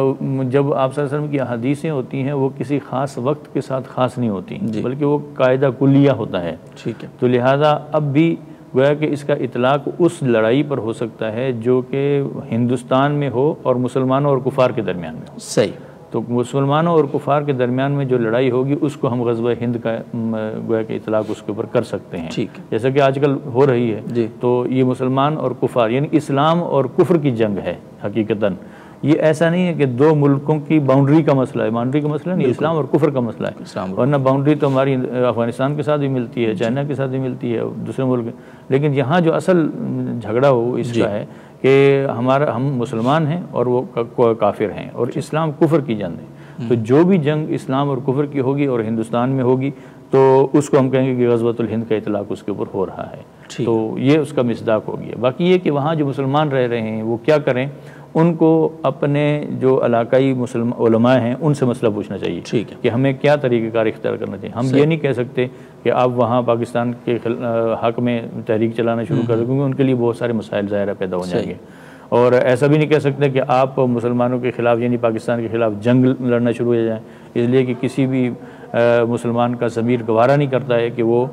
[SPEAKER 2] جب آپ صلی اللہ علیہ وسلم کی احادیثیں ہوتی ہیں وہ کسی خاص وقت کے ساتھ خاص نہیں ہوتی، بلکہ وہ قاعدہ کلیہ ہوتا ہے۔ تو لہٰذا اب بھی گویا کہ اس کا اطلاق اس لڑائی پر ہو سکتا ہے جو کہ ہندوستان میں ہو اور مسلمانوں اور کفار کے درمیان میں ہو۔
[SPEAKER 1] صحیح۔
[SPEAKER 2] تو مسلمانوں اور کفار کے درمیان میں جو لڑائی ہوگی اس کو ہم غزوہ ہند کا گویا کہ اطلاق اس کے اوپر کر سکتے ہیں، جیسا کہ آج کل ہو رہی ہے۔ تو یہ مسلمان اور کفار، یعنی اسلام اور کفر کی جنگ ہے حقیقتاً۔ یہ ایسا نہیں ہے کہ دو ملکوں کی باؤنڈری کا مسئلہ ہے، باؤنڈری کا مسئلہ نہیں، اسلام اور کفر کا مسئلہ ہے۔ ورنہ باؤنڈری تو ہماری افغانستان کے ساتھ بھی ملتی ہے، چائنا کے ساتھ بھی ملتی ہے، دوسرے ملک، لیکن یہاں جو اصل جھگڑا ہو اس کا ہے کہ ہم مسلمان ہیں اور وہ کافر ہیں، اور اسلام کفر کی جنگ ہے۔ تو جو بھی جنگ اسلام اور کفر کی ہوگی اور ہندوستان میں ہوگی تو اس کو ہم کہیں گے کہ غزوۃ الہند کا اطلاق اس کے اوپر ہو رہا ہے۔ تو یہ اس کا مصداق ہو گیا۔ باقی یہ کہ وہاں جو مسلمان رہ رہے ہیں وہ کیا کریں، ان کو اپنے جو علاقائی علماء ہیں ان سے مسئلہ پوچھنا چاہیے کہ ہمیں کیا طریقہ کار اختیار کرنا چاہیے۔ ہم یہ نہیں کہہ سکتے کہ آپ وہاں پاکستان کے حق میں تحریک چلانا شروع کر دیں، کیونکہ ان کے لیے بہت سارے مسائل ظاہرہ پیدا ہو جائیں گے۔ اور ایسا بھی نہیں کہہ سکتے کہ آپ مسلمانوں کے خلاف، یعنی پاکستان کے خلاف جنگ لڑنا شروع ہو جائیں، اس لیے کہ کسی بھی مسلمان کا ضمیر گوارا نہیں کرتا ہے کہ وہ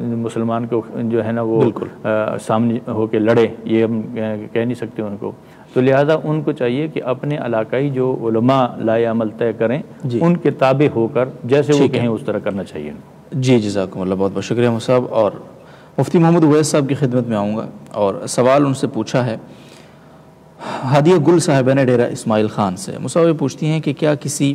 [SPEAKER 2] مسلمان کو جو ہے نا وہ سامنے ہو کے لڑے، یہ ہم کہہ نہیں سکتے ان کو۔ تو لہٰذا ان کو چاہیے کہ اپنے علاقائی جو علماء لائے عمل طے کریں ان کے تابع ہو کر جیسے وہ کہیں اس طرح کرنا چاہیے.
[SPEAKER 1] جی جزاکم اللہ، بہت بہت شکریہ صاحب. اور مفتی محمد اویس صاحب کی خدمت میں آؤں گا اور سوال ان سے پوچھا ہے ہادیہ گل صاحبہ نے ڈیرہ اسماعیل خان سے. مصعب پوچھتی ہیں کہ کیا کسی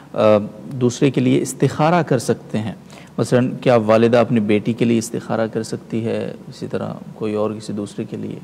[SPEAKER 1] دوسرے کے لیے استخارہ کر سکتے ہیں؟ مثلا کیا والدہ اپنی بیٹی کے لیے استخارہ کر سکتی ہے، اسی طرح کوئی اور کسی دوسرے کے لیے؟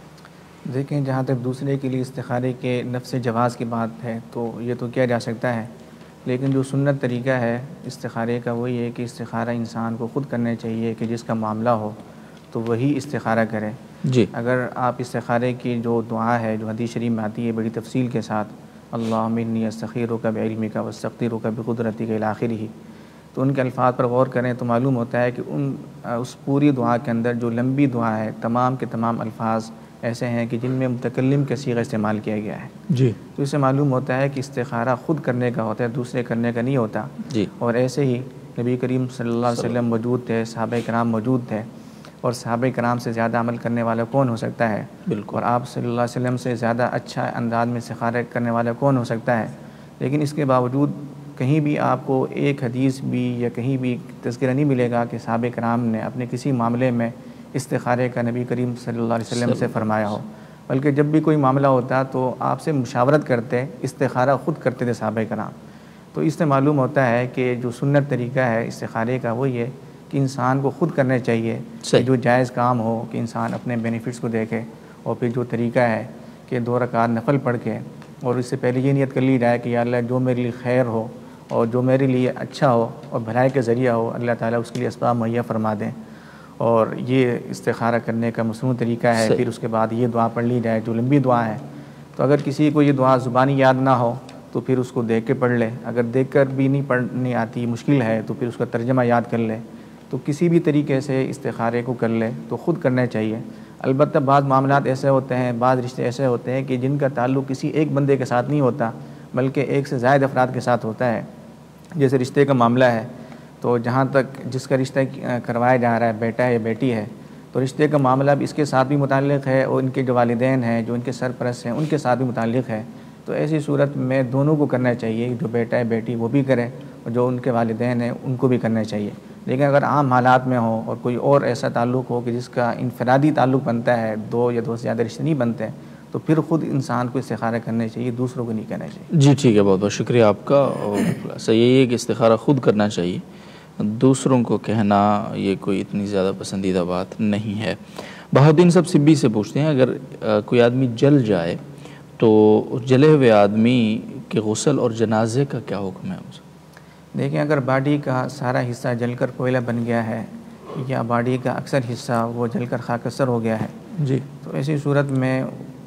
[SPEAKER 3] دیکھیں، جہاں تک دوسرے کے لیے استخارے کے نفس جواز کی بات ہے تو یہ تو کیا جا سکتا ہے، لیکن جو سنت طریقہ ہے استخارے کا وہ یہ ہے کہ استخارہ انسان کو خود کرنا چاہیے کہ جس کا معاملہ ہو تو وہی استخارہ کرے.
[SPEAKER 1] جی.
[SPEAKER 3] اگر آپ استخارے کی جو دعا ہے جو حدیث شریف میں آتی ہے بڑی تفصیل کے ساتھ، اللہم انی استخیرک بعلمک واستقدرک بقدرتک الی آخرہ، تو ان کے الفاظ پر غور کریں تو معلوم ہوتا ہے کہ اس پوری دعا کے اندر جو لمبی دعا ہے تمام کے تمام الفاظ ایسے ہیں کہ جن میں متکلم کا صیغہ استعمال کیا گیا ہے.
[SPEAKER 1] جی.
[SPEAKER 3] تو اس سے معلوم ہوتا ہے کہ استخارہ خود کرنے کا ہوتا ہے، دوسرے کرنے کا نہیں ہوتا.
[SPEAKER 1] جی.
[SPEAKER 3] اور ایسے ہی نبی کریم صلی اللہ علیہ وسلم موجود تھے، صحابہ کرام موجود تھے، اور صحابہ کرام سے زیادہ عمل کرنے والا کون ہو سکتا ہے؟
[SPEAKER 1] بالکل.
[SPEAKER 3] اور آپ صلی اللہ علیہ وسلم سے زیادہ اچھا انداز میں استخارہ کرنے والا کون ہو سکتا ہے؟ لیکن اس کے باوجود کہیں بھی آپ کو ایک حدیث بھی یا کہیں بھی تذکرہ نہیں ملے گا کہ صحابہ کرام نے اپنے کسی معاملے میں استخارے کا نبی کریم صلی اللہ علیہ وسلم سے فرمایا ہو، بلکہ جب بھی کوئی معاملہ ہوتا تو آپ سے مشاورت کرتے، استخارہ خود کرتے تھے صحابہ کرام. تو اس سے معلوم ہوتا ہے کہ جو سنت طریقہ ہے استخارے کا وہ یہ کہ انسان کو خود کرنے چاہیے کہ جو جائز کام ہو کہ انسان اپنے بینیفٹس کو دیکھے، اور پھر جو طریقہ ہے کہ 2 رکعت نفل پڑھ کے اور اس سے پہلے یہ نیت کر لی جائے کہ یا اللہ جو میرے لیے خیر ہو اور جو میرے لیے اچھا ہو اور بھلائی کا ذریعہ ہو اللہ تعالیٰ اس کے لیے اسباب مہیا فرما دیں. اور یہ استخارہ کرنے کا مصنوع طریقہ ہے. پھر اس کے بعد یہ دعا پڑھ لی جائے جو لمبی دعا ہے. تو اگر کسی کو یہ دعا زبانی یاد نہ ہو تو پھر اس کو دیکھ کے پڑھ لے، اگر دیکھ کر بھی نہیں پڑھنی آتی مشکل ہے تو پھر اس کا ترجمہ یاد کر لے. تو کسی بھی طریقے سے استخارے کو کر لے تو خود کرنا چاہیے. البتہ بعض معاملات ایسے ہوتے ہیں، بعض رشتے ایسے ہوتے ہیں کہ جن کا تعلق کسی ایک بندے کے ساتھ نہیں ہوتا بلکہ ایک سے زائد افراد کے ساتھ ہوتا ہے. جیسے رشتے کا معاملہ ہے تو جہاں تک جس کا رشتہ کروایا جا رہا ہے بیٹا ہے یا بیٹی ہے تو رشتے کا معاملہ بھی اس کے ساتھ بھی متعلق ہے اور ان کے جو والدین ہیں جو ان کے سرپرست ہیں ان کے ساتھ بھی متعلق ہے. تو ایسی صورت میں دونوں کو کرنا چاہیے، جو بیٹا ہے بیٹی وہ بھی کرے اور جو ان کے والدین ہیں ان کو بھی کرنا چاہیے. لیکن اگر عام حالات میں ہو اور کوئی اور ایسا تعلق ہو کہ جس کا انفرادی تعلق بنتا ہے، 2 یا 2 سے زیادہ رشتے نہیں بنتے ہیں، تو پھر خود انسان کو استخارہ کرنا چاہیے، دوسروں کو نہیں کرنا چاہیے.
[SPEAKER 1] جی ٹھیک ہے، بہت بہت شکریہ آپ کا. صحیح یہی ہے کہ استخارہ خود کرنا چاہیے، دوسروں کو کہنا یہ کوئی اتنی زیادہ پسندیدہ بات نہیں ہے. بہاؤالدین صاحب سبی سے پوچھتے ہیں اگر کوئی آدمی جل جائے تو جلے ہوئے آدمی کے غسل اور جنازے کا کیا حکم ہے؟
[SPEAKER 3] دیکھیں، اگر باڈی کا سارا حصہ جل کر کوئلہ بن گیا ہے یا باڈی کا اکثر حصہ وہ جل کر خاکستر ہو گیا ہے
[SPEAKER 1] جی،
[SPEAKER 3] تو ایسی صورت میں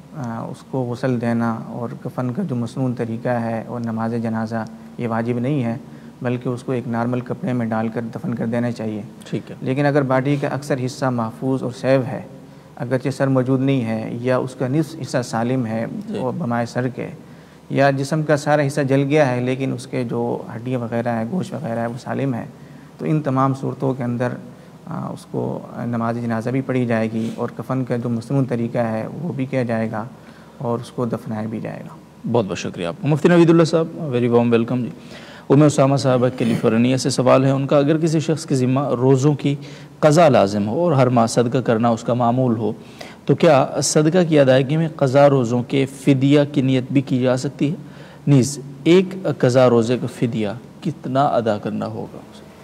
[SPEAKER 3] اس کو غسل دینا اور کفن کا جو مصنون طریقہ ہے اور نماز جنازہ یہ واجب نہیں ہے، بلکہ اس کو ایک نارمل کپڑے میں ڈال کر دفن کر دینا چاہیے.
[SPEAKER 1] ٹھیک ہے.
[SPEAKER 3] لیکن اگر باڈی کا اکثر حصہ محفوظ اور سیو ہے، اگرچہ سر موجود نہیں ہے یا اس کا نصف حصہ سالم ہے اور بمائے سر کے، یا جسم کا سارا حصہ جل گیا ہے لیکن اس کے جو ہڈیاں وغیرہ ہے، گوشت وغیرہ ہے وہ سالم ہے، تو ان تمام صورتوں کے اندر اس کو نماز جنازہ بھی پڑھی جائے گی اور کفن کا جو مصنون طریقہ ہے وہ بھی کیا جائے گا اور اس کو دفنایا بھی جائے گا.
[SPEAKER 1] بہت بہت شکریہ آپ کو. مفتی نوید اللہ صاحب ویری وارم ویلکم. جی، اسامہ صاحبہ کیلیفورنیا سے سوال ہے ان کا، اگر کسی شخص کے ذمہ روزوں کی قضا لازم ہو اور ہر ماہ صدقہ کرنا اس کا معمول ہو تو کیا صدقہ کی ادائیگی میں قضا روزوں کے فدیہ کی نیت بھی کی جا سکتی ہے؟ نیز ایک قضا روزے کا فدیہ کتنا ادا کرنا ہوگا؟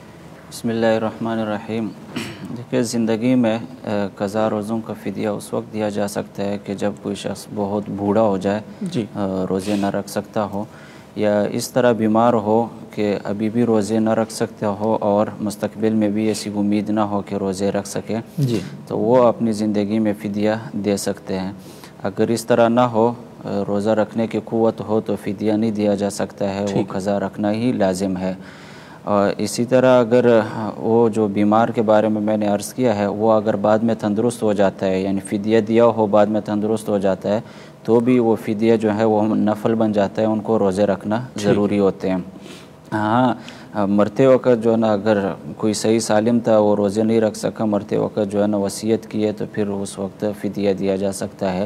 [SPEAKER 4] بسم اللہ الرحمن الرحیم. دیکھیے، زندگی میں قضا روزوں کا فدیہ اس وقت دیا جا سکتا ہے کہ جب کوئی شخص بہت بوڑھا ہو جائے،
[SPEAKER 1] جی،
[SPEAKER 4] روزے نہ رکھ سکتا ہو، یا اس طرح بیمار ہو کہ ابھی بھی روزے نہ رکھ سکتا ہو اور مستقبل میں بھی ایسی امید نہ ہو کہ روزے رکھ سکے،
[SPEAKER 1] جی،
[SPEAKER 4] تو وہ اپنی زندگی میں فدیہ دے سکتے ہیں. اگر اس طرح نہ ہو، روزہ رکھنے کی قوت ہو، تو فدیہ نہیں دیا جا سکتا ہے، وہ قضا رکھنا ہی لازم ہے. اور اسی طرح اگر وہ جو بیمار کے بارے میں نے عرض کیا ہے وہ اگر بعد میں تندرست ہو جاتا ہے، یعنی فدیہ دیا ہو بعد میں تندرست ہو جاتا ہے، تو بھی وہ فدیہ جو ہے وہ نفل بن جاتا ہے، ان کو روزے رکھنا ضروری ہوتے ہیں. ہاں، مرتے وقت جو ہے نا اگر کوئی صحیح سالم تھا وہ روزے نہیں رکھ سکا، مرتے وقت جو ہے نا وصیت کی ہے، تو پھر اس وقت فدیہ دیا جا سکتا ہے.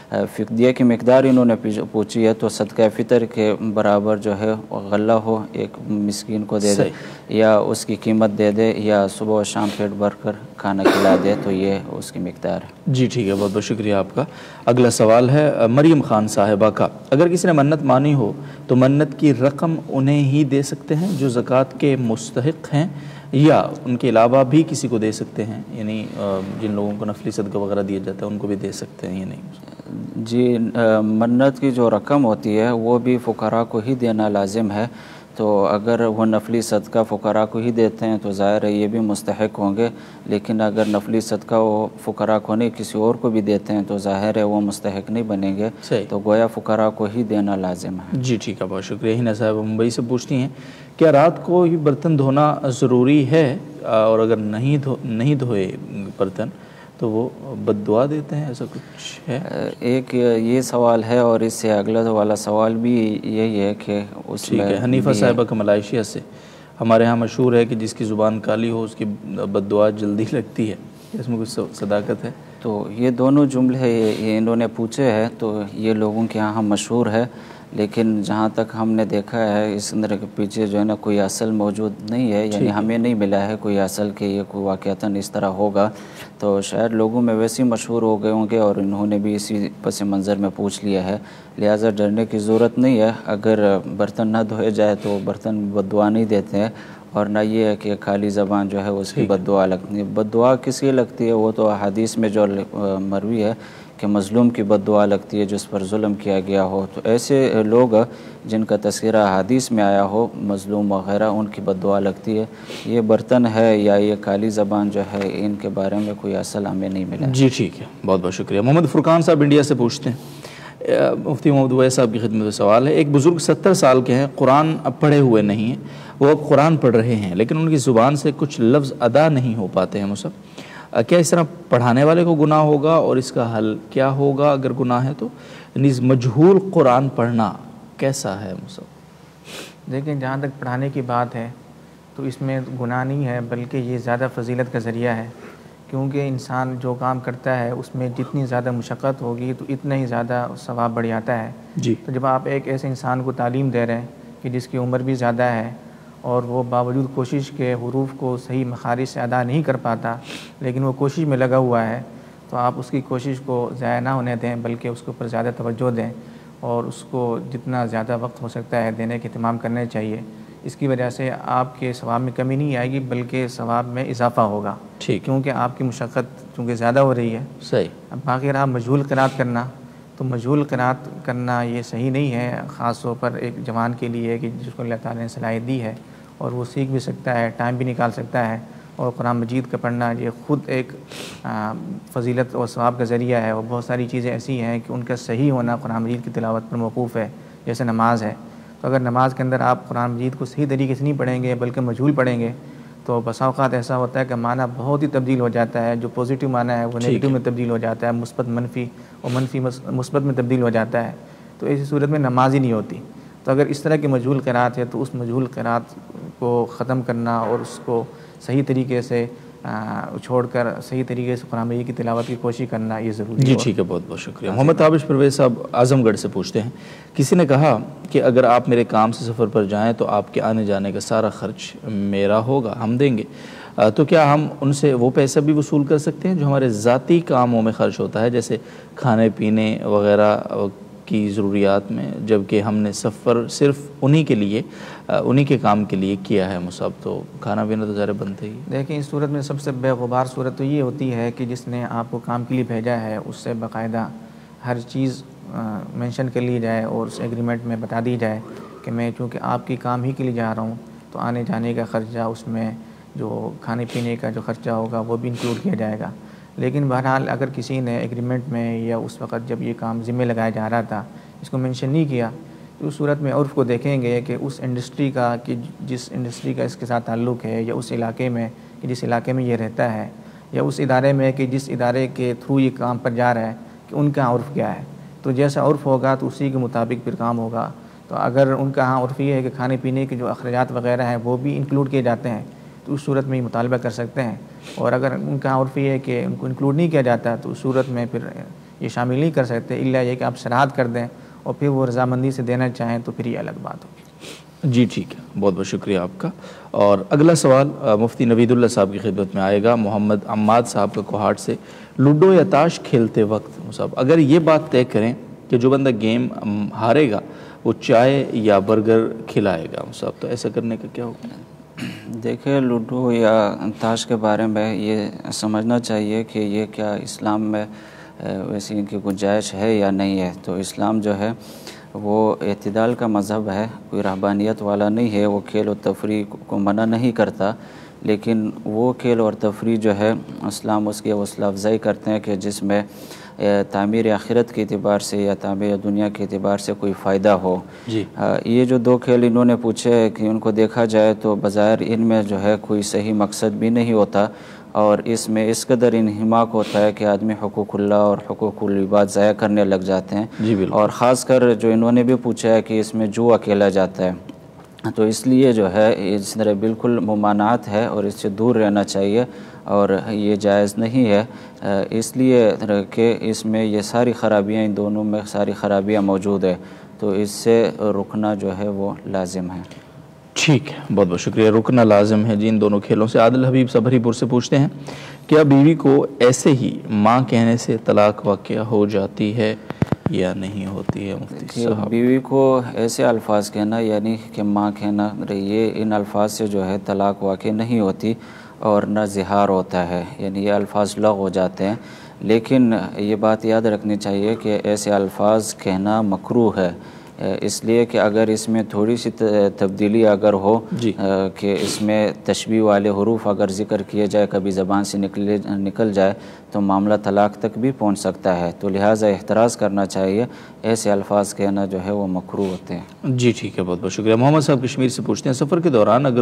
[SPEAKER 4] فدیہ کی مقدار انہوں نے پوچھی ہے تو صدقہ فطر کے برابر جو ہے غلہ ہو ایک مسکین کو دے دے یا اس کی قیمت دے دے یا صبح و شام پیٹ بھر کر کھانا کھلا دے تو یہ اس کی مقدار ہے۔
[SPEAKER 1] جی ٹھیک ہے، بہت بہت شکریہ آپ کا۔ اگلا سوال ہے مریم خان صاحبہ کا، اگر کسی نے منت مانی ہو تو منت کی رقم انہیں ہی دے سکتے ہیں جو زکوٰۃ کے مستحق ہیں یا ان کے علاوہ بھی کسی کو دے سکتے ہیں؟ یعنی جن لوگوں کو نفلی صدقہ وغیرہ دیا جاتا ہے ان کو بھی دے سکتے ہیں یا نہیں؟
[SPEAKER 4] جی، منت کی جو رقم ہوتی ہے وہ بھی فقراء کو ہی دینا لازم ہے، تو اگر وہ نفلی صدقہ فقراء کو ہی دیتے ہیں تو ظاہر ہے یہ بھی مستحق ہوں گے، لیکن اگر نفلی صدقہ وہ فقراء کو نہیں کسی اور کو بھی دیتے ہیں تو ظاہر ہے وہ مستحق نہیں بنیں گے، تو گویا فقراء کو ہی دینا لازم ہے۔
[SPEAKER 1] جی ٹھیک ہے، بہت شکریہ۔ ہنا صاحب ممبئی سے پوچھتی ہیں کیا رات کو ہی برتن دھونا ضروری ہے، اور اگر نہیں دھوئے برتن تو وہ بد دعا دیتے ہیں، ایسا کچھ ہے؟
[SPEAKER 4] ایک یہ سوال ہے اور اس سے اگلا والا سوال بھی یہی ہے کہ اس
[SPEAKER 1] ٹھیک ہے۔ حنیفہ صاحبہ کا ملائیشیا سے، ہمارے ہاں مشہور ہے کہ جس کی زبان کالی ہو اس کی بد دعا جلدی لگتی ہے، اس میں کچھ صداقت ہے؟
[SPEAKER 4] تو یہ دونوں جملے یہ انہوں نے پوچھے ہیں تو یہ لوگوں کے یہاں مشہور ہے، لیکن جہاں تک ہم نے دیکھا ہے اس اندر کے پیچھے جو ہے نا کوئی اصل موجود نہیں ہے، یعنی ہمیں نہیں ملا ہے کوئی اصل کہ یہ کوئی واقعتاً اس طرح ہوگا، تو شاید لوگوں میں ویسے ہی مشہور ہو گئے ہوں گے اور انہوں نے بھی اسی پس منظر میں پوچھ لیا ہے، لہٰذا ڈرنے کی ضرورت نہیں ہے۔ اگر برتن نہ دھوئے جائے تو برتن بد دعا نہیں دیتے ہیں، اور نہ یہ ہے کہ خالی زبان جو ہے اس کی بد دعا لگتی ہے۔ بد دعا کس کی لگتی ہے وہ تو حدیث میں جو مروی ہے کہ مظلوم کی بد دعا لگتی ہے جس پر ظلم کیا گیا ہو، تو ایسے لوگ جن کا تذکرہ حدیث میں آیا ہو مظلوم وغیرہ ان کی بد دعا لگتی ہے۔ یہ برتن ہے یا یہ کالی زبان جو ہے ان کے بارے میں کوئی اصل ہمیں نہیں ملا۔
[SPEAKER 1] جی ٹھیک ہے، بہت بہت شکریہ۔ محمد فرقان صاحب انڈیا سے پوچھتے ہیں، مفتی محمد ویس صاحب کی خدمت میں سوال ہے، ایک بزرگ 70 سال کے ہیں، قرآن اب پڑھے ہوئے نہیں ہیں، وہ اب قرآن پڑھ رہے ہیں لیکن ان کی زبان سے کچھ لفظ ادا نہیں ہو پاتے ہیں مصحف، کیا اس طرح پڑھانے والے کو گناہ ہوگا اور اس کا حل کیا ہوگا اگر گناہ ہے تو؟ نیز مجہول قرآن پڑھنا کیسا ہے مصحف؟
[SPEAKER 3] دیکھیں، جہاں تک پڑھانے کی بات ہے تو اس میں گناہ نہیں ہے بلکہ یہ زیادہ فضیلت کا ذریعہ ہے، کیونکہ انسان جو کام کرتا ہے اس میں جتنی زیادہ مشقت ہوگی تو اتنا ہی زیادہ ثواب بڑھ جاتا ہے۔
[SPEAKER 1] جی،
[SPEAKER 3] تو جب آپ ایک ایسے انسان کو تعلیم دے رہے ہیں کہ جس کی عمر بھی زیادہ ہے اور وہ باوجود کوشش کے حروف کو صحیح مخارج سے ادا نہیں کر پاتا لیکن وہ کوشش میں لگا ہوا ہے، تو آپ اس کی کوشش کو ضائع نہ ہونے دیں بلکہ اس کے اوپر زیادہ توجہ دیں اور اس کو جتنا زیادہ وقت ہو سکتا ہے دینے کے اہتمام کرنے چاہیے۔ اس کی وجہ سے آپ کے ثواب میں کمی نہیں آئے گی بلکہ ثواب میں اضافہ ہوگا، کیونکہ آپ کی مشقت چونکہ زیادہ ہو رہی ہے۔
[SPEAKER 1] صحیح۔
[SPEAKER 3] اب باقی رہا مجہول قرات کرنا، تو مجہول قرات کرنا یہ صحیح نہیں ہے، خاص طور پر ایک جوان کے لیے کہ جس کو اللہ تعالیٰ نے صلاحیت دی ہے اور وہ سیکھ بھی سکتا ہے، ٹائم بھی نکال سکتا ہے، اور قرآن مجید کا پڑھنا یہ خود ایک فضیلت اور ثواب کا ذریعہ ہے، اور بہت ساری چیزیں ایسی ہیں کہ ان کا صحیح ہونا قرآن مجید کی تلاوت پر موقوف ہے، جیسے نماز ہے۔ تو اگر نماز کے اندر آپ قرآن مجید کو صحیح طریقے سے نہیں پڑھیں گے بلکہ مجہول پڑھیں گے تو بسا اوقات ایسا ہوتا ہے کہ معنی بہت ہی تبدیل ہو جاتا ہے، جو پازیٹیو معنی ہے وہ نیگیٹو میں تبدیل ہو جاتا ہے، مثبت منفی اور منفی مثبت میں تبدیل ہو جاتا ہے، تو ایسی صورت میں نماز ہی نہیں ہوتی۔ تو اگر اس طرح کی مجہول قرات ہے تو اس مجہول قرات کو ختم کرنا اور اس کو صحیح طریقے سے چھوڑ کر صحیح طریقے سے قرآن مجید کی تلاوت کی کوشش کرنا یہ ضروری ہے۔
[SPEAKER 1] جی ٹھیک ہے، بہت بہت شکریہ۔ محمد تابش پرویز صاحب اعظم گڑھ سے پوچھتے ہیں، کسی نے کہا کہ اگر آپ میرے کام سے سفر پر جائیں تو آپ کے آنے جانے کا سارا خرچ میرا ہوگا، ہم دیں گے، تو کیا ہم ان سے وہ پیسہ بھی وصول کر سکتے ہیں جو ہمارے ذاتی کاموں میں خرچ ہوتا ہے، جیسے کھانے پینے وغیرہ کی ضروریات میں، جبکہ ہم نے سفر صرف انہی کے لیے انہی کے کام کے لیے کیا ہے مصحف، تو کھانا پینا تو ظاہر بنتا ہی۔
[SPEAKER 3] دیکھیں، اس صورت میں سب سے بے غبار صورت تو یہ ہوتی ہے کہ جس نے آپ کو کام کے لیے بھیجا ہے اس سے باقاعدہ ہر چیز مینشن کر لی جائے اور اس ایگریمنٹ میں بتا دی جائے کہ میں چونکہ آپ کی کام ہی کے لیے جا رہا ہوں تو آنے جانے کا خرچہ، اس میں جو کھانے پینے کا جو خرچہ ہوگا وہ بھی انکلوڈ کیا جائے گا۔ لیکن بہرحال اگر کسی نے ایگریمنٹ میں یا اس وقت جب یہ کام ذمہ لگایا جا رہا تھا اس کو مینشن نہیں کیا تو اس صورت میں عرف کو دیکھیں گے کہ اس انڈسٹری کا کہ جس انڈسٹری کا اس کے ساتھ تعلق ہے، یا اس علاقے میں کہ جس علاقے میں یہ رہتا ہے، یا اس ادارے میں کہ جس ادارے کے تھرو یہ کام پر جا رہا ہے کہ ان کا عرف کیا ہے، تو جیسا عرف ہوگا تو اسی کے مطابق پھر کام ہوگا۔ تو اگر ان کا ہاں عرف یہ ہے کہ کھانے پینے کے جو اخراجات وغیرہ ہیں وہ بھی انکلوڈ کیے جاتے ہیں تو اس صورت میں یہ مطالبہ کر سکتے ہیں، اور اگر ان کا عرف یہ ہے کہ ان کو انکلوڈ نہیں کیا جاتا تو اس صورت میں پھر یہ شامل نہیں کر سکتے، الا یہ کہ آپ سراحت کر دیں اور پھر وہ رضامندی سے دینا چاہیں تو پھر یہ الگ بات ہوگی۔
[SPEAKER 1] جی ٹھیک ہے، بہت بہت شکریہ آپ کا۔ اور اگلا سوال مفتی نوید اللہ صاحب کی خدمت میں آئے گا، محمد عماد صاحب کا کوہاٹ سے۔ لوڈو یا تاش کھیلتے وقت صاحب اگر یہ بات طے کریں کہ جو بندہ گیم ہارے گا وہ چائے یا برگر کھلائے گا صاحب، تو ایسا کرنے کا کیا ہوگا؟
[SPEAKER 4] دیکھیں، لوڈو یا تاش کے بارے میں یہ سمجھنا چاہیے کہ یہ کیا اسلام میں ویسی ان کی گنجائش ہے یا نہیں ہے۔ تو اسلام جو ہے وہ اعتدال کا مذہب ہے، کوئی رہبانیت والا نہیں ہے، وہ کھیل و تفریح کو منع نہیں کرتا، لیکن وہ کھیل اور تفریح جو ہے اسلام اس کی حوصلہ افزائی کرتے ہیں کہ جس میں تعمیر آخرت کے اعتبار سے یا تعمیر دنیا کے اعتبار سے کوئی فائدہ ہو۔
[SPEAKER 1] جی
[SPEAKER 4] یہ جو دو کھیل انہوں نے پوچھے کہ ان کو دیکھا جائے تو بظاہر ان میں جو ہے کوئی صحیح مقصد بھی نہیں ہوتا، اور اس میں اس قدر انہماک ہوتا ہے کہ آدمی حقوق اللہ اور حقوق العباد ضائع کرنے لگ جاتے ہیں۔
[SPEAKER 1] جی بالکل۔
[SPEAKER 4] اور خاص کر جو انہوں نے بھی پوچھا ہے کہ اس میں جوا کھیلا جاتا ہے، تو اس لیے جو ہے اس طرح بالکل ممانعت ہے اور اس سے دور رہنا چاہیے، اور یہ جائز نہیں ہے، اس لیے کہ اس میں یہ ساری خرابیاں، ان دونوں میں ساری خرابیاں موجود ہے، تو اس سے رکنا جو ہے وہ لازم ہے۔
[SPEAKER 1] ٹھیک ہے، بہت بہت شکریہ۔ رکنا لازم ہے جی ان دونوں کھیلوں سے۔ عادل حبیب صبری پور سے پوچھتے ہیں، کیا بیوی کو ایسے ہی ماں کہنے سے طلاق واقع ہو جاتی ہے یا نہیں ہوتی ہے مفتی صاحب؟
[SPEAKER 4] بیوی کو ایسے الفاظ کہنا یعنی کہ ماں کہنا، یہ ان الفاظ سے جو ہے طلاق واقع نہیں ہوتی اور نہ زہار ہوتا ہے، یعنی یہ الفاظ لغو ہو جاتے ہیں، لیکن یہ بات یاد رکھنی چاہیے کہ ایسے الفاظ کہنا مکروہ ہے، اس لیے کہ اگر اس میں تھوڑی سی تبدیلی اگر ہو
[SPEAKER 1] جی
[SPEAKER 4] کہ اس میں تشبیہ والے حروف اگر ذکر کیے جائے، کبھی زبان سے نکل جائے تو معاملہ طلاق تک بھی پہنچ سکتا ہے، تو لہٰذا احتراز کرنا چاہیے، ایسے الفاظ کہنا جو ہے وہ مکروہ ہوتے ہیں۔
[SPEAKER 1] جی ٹھیک ہے، بہت بہت شکریہ۔ محمد صاحب کشمیر سے پوچھتے ہیں، سفر کے دوران اگر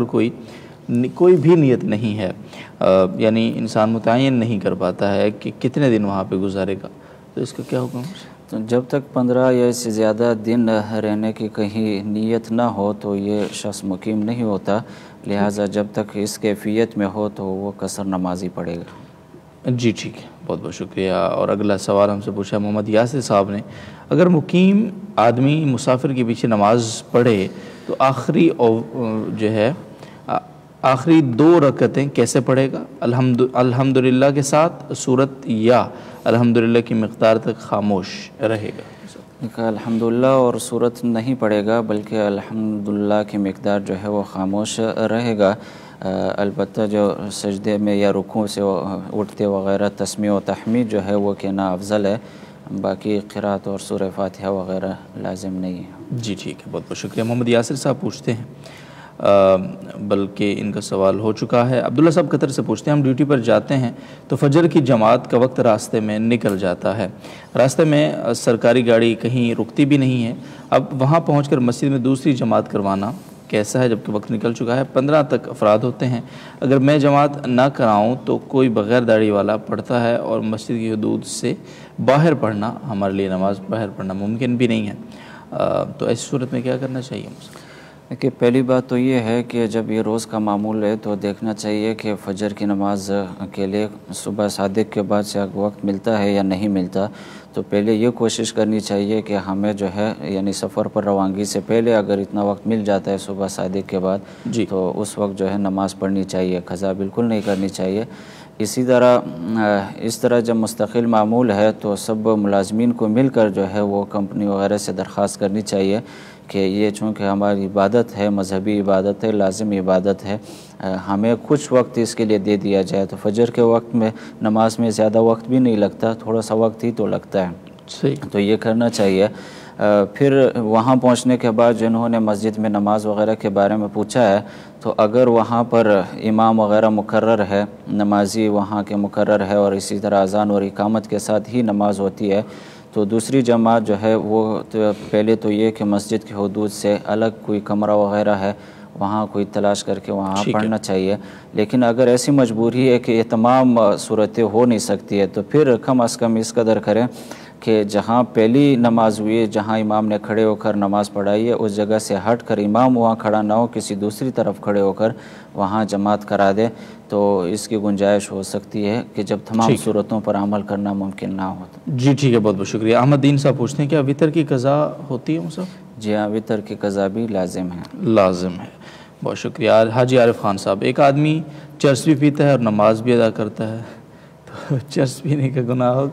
[SPEAKER 1] کوئی بھی نیت نہیں ہے، یعنی انسان متعین نہیں کر پاتا ہے کہ کتنے دن وہاں پہ گزارے گا، تو اس کا کیا حکم ہے؟
[SPEAKER 4] تو جب تک 15 یا اس سے زیادہ دن رہنے کی کہیں نیت نہ ہو تو یہ شخص مقیم نہیں ہوتا، لہٰذا جب تک اس کیفیت میں ہو تو وہ قصر نمازی پڑے گا۔
[SPEAKER 1] جی ٹھیک ہے، بہت بہت شکریہ۔ اور اگلا سوال ہم سے پوچھا محمد یاسر صاحب نے، اگر مقیم آدمی مسافر کے پیچھے نماز پڑھے تو آخری 2 رکعتیں کیسے پڑھے گا؟ الحمدللہ کے ساتھ سورت یا الحمدللہ کی مقدار تک خاموش رہے گا؟
[SPEAKER 4] الحمدللہ اور سورت نہیں پڑھے گا، بلکہ الحمدللہ کی مقدار جو ہے وہ خاموش رہے گا، البتہ جو سجدے میں یا رکوع سے اٹھتے وغیرہ تسمیع و تحمید جو ہے وہ کہنا افضل ہے، باقی قرات اور سورہ فاتحہ وغیرہ لازم نہیں ہے۔
[SPEAKER 1] جی ٹھیک ہے، بہت بہت شکریہ۔ محمد یاسر صاحب پوچھتے ہیں، بلکہ ان کا سوال ہو چکا ہے، عبداللہ صاحب قطر سے پوچھتے ہیں، ہم ڈیوٹی پر جاتے ہیں تو فجر کی جماعت کا وقت راستے میں نکل جاتا ہے، راستے میں سرکاری گاڑی کہیں رکتی بھی نہیں ہے، اب وہاں پہنچ کر مسجد میں دوسری جماعت کروانا کیسا ہے جبکہ وقت نکل چکا ہے؟ 15 تک افراد ہوتے ہیں، اگر میں جماعت نہ کراؤں تو کوئی بغیر داڑھی والا پڑھتا ہے اور مسجد کی حدود سے باہر پڑھنا، ہمارے لیے نماز باہر پڑھنا ممکن بھی نہیں ہے، تو ایسی صورت میں کیا کرنا چاہیے؟
[SPEAKER 4] کہ پہلی بات تو یہ ہے کہ جب یہ روز کا معمول ہے تو دیکھنا چاہیے کہ فجر کی نماز کے لیے صبح صادق کے بعد سے وقت ملتا ہے یا نہیں ملتا، تو پہلے یہ کوشش کرنی چاہیے کہ ہمیں جو ہے یعنی سفر پر روانگی سے پہلے اگر اتنا وقت مل جاتا ہے صبح صادق کے بعد
[SPEAKER 1] جی
[SPEAKER 4] تو اس وقت جو ہے نماز پڑھنی چاہیے، قضا بالکل نہیں کرنی چاہیے۔ اس طرح جب مستقل معمول ہے تو سب ملازمین کو مل کر جو ہے وہ کمپنی وغیرہ سے درخواست کرنی چاہیے کہ یہ چونکہ ہماری عبادت ہے، مذہبی عبادت ہے، لازم عبادت ہے، ہمیں کچھ وقت اس کے لیے دے دیا جائے، تو فجر کے وقت میں نماز میں زیادہ وقت بھی نہیں لگتا، تھوڑا سا وقت ہی تو لگتا ہے،
[SPEAKER 1] صحیح،
[SPEAKER 4] تو یہ کرنا چاہیے۔ پھر وہاں پہنچنے کے بعد جنہوں نے مسجد میں نماز وغیرہ کے بارے میں پوچھا ہے، تو اگر وہاں پر امام وغیرہ مقرر ہے، نمازی وہاں کے مقرر ہے اور اسی طرح اذان اور اقامت کے ساتھ ہی نماز ہوتی ہے، تو دوسری جماعت جو ہے وہ پہلے تو یہ کہ مسجد کے حدود سے الگ کوئی کمرہ وغیرہ ہے وہاں کوئی تلاش کر کے وہاں پڑھنا چاہیے، لیکن اگر ایسی مجبوری ہے کہ یہ تمام صورتیں ہو نہیں سکتی ہے تو پھر کم از کم اس قدر کریں کہ جہاں پہلی نماز ہوئی، جہاں امام نے کھڑے ہو کر نماز پڑھائی ہے، اس جگہ سے ہٹ کر امام وہاں کھڑا نہ ہو، کسی دوسری طرف کھڑے ہو کر وہاں جماعت کرا دے، تو اس کی گنجائش ہو سکتی ہے کہ جب تمام صورتوں پر عمل کرنا ممکن نہ ہو۔
[SPEAKER 1] جی ٹھیک ہے، بہت بہت شکریہ۔ احمد دین صاحب پوچھتے ہیں کیا وطر کی قضا ہوتی ہے صاحب؟
[SPEAKER 4] جی ہاں، وطر کی قضا بھی لازم ہے۔
[SPEAKER 1] لازم ہے، بہت شکریہ۔ حاجی عارف خان صاحب، ایک آدمی چرس بھی پیتا ہے اور نماز بھی ادا کرتا ہے، تو چرس پینے کا گناہ ہو؟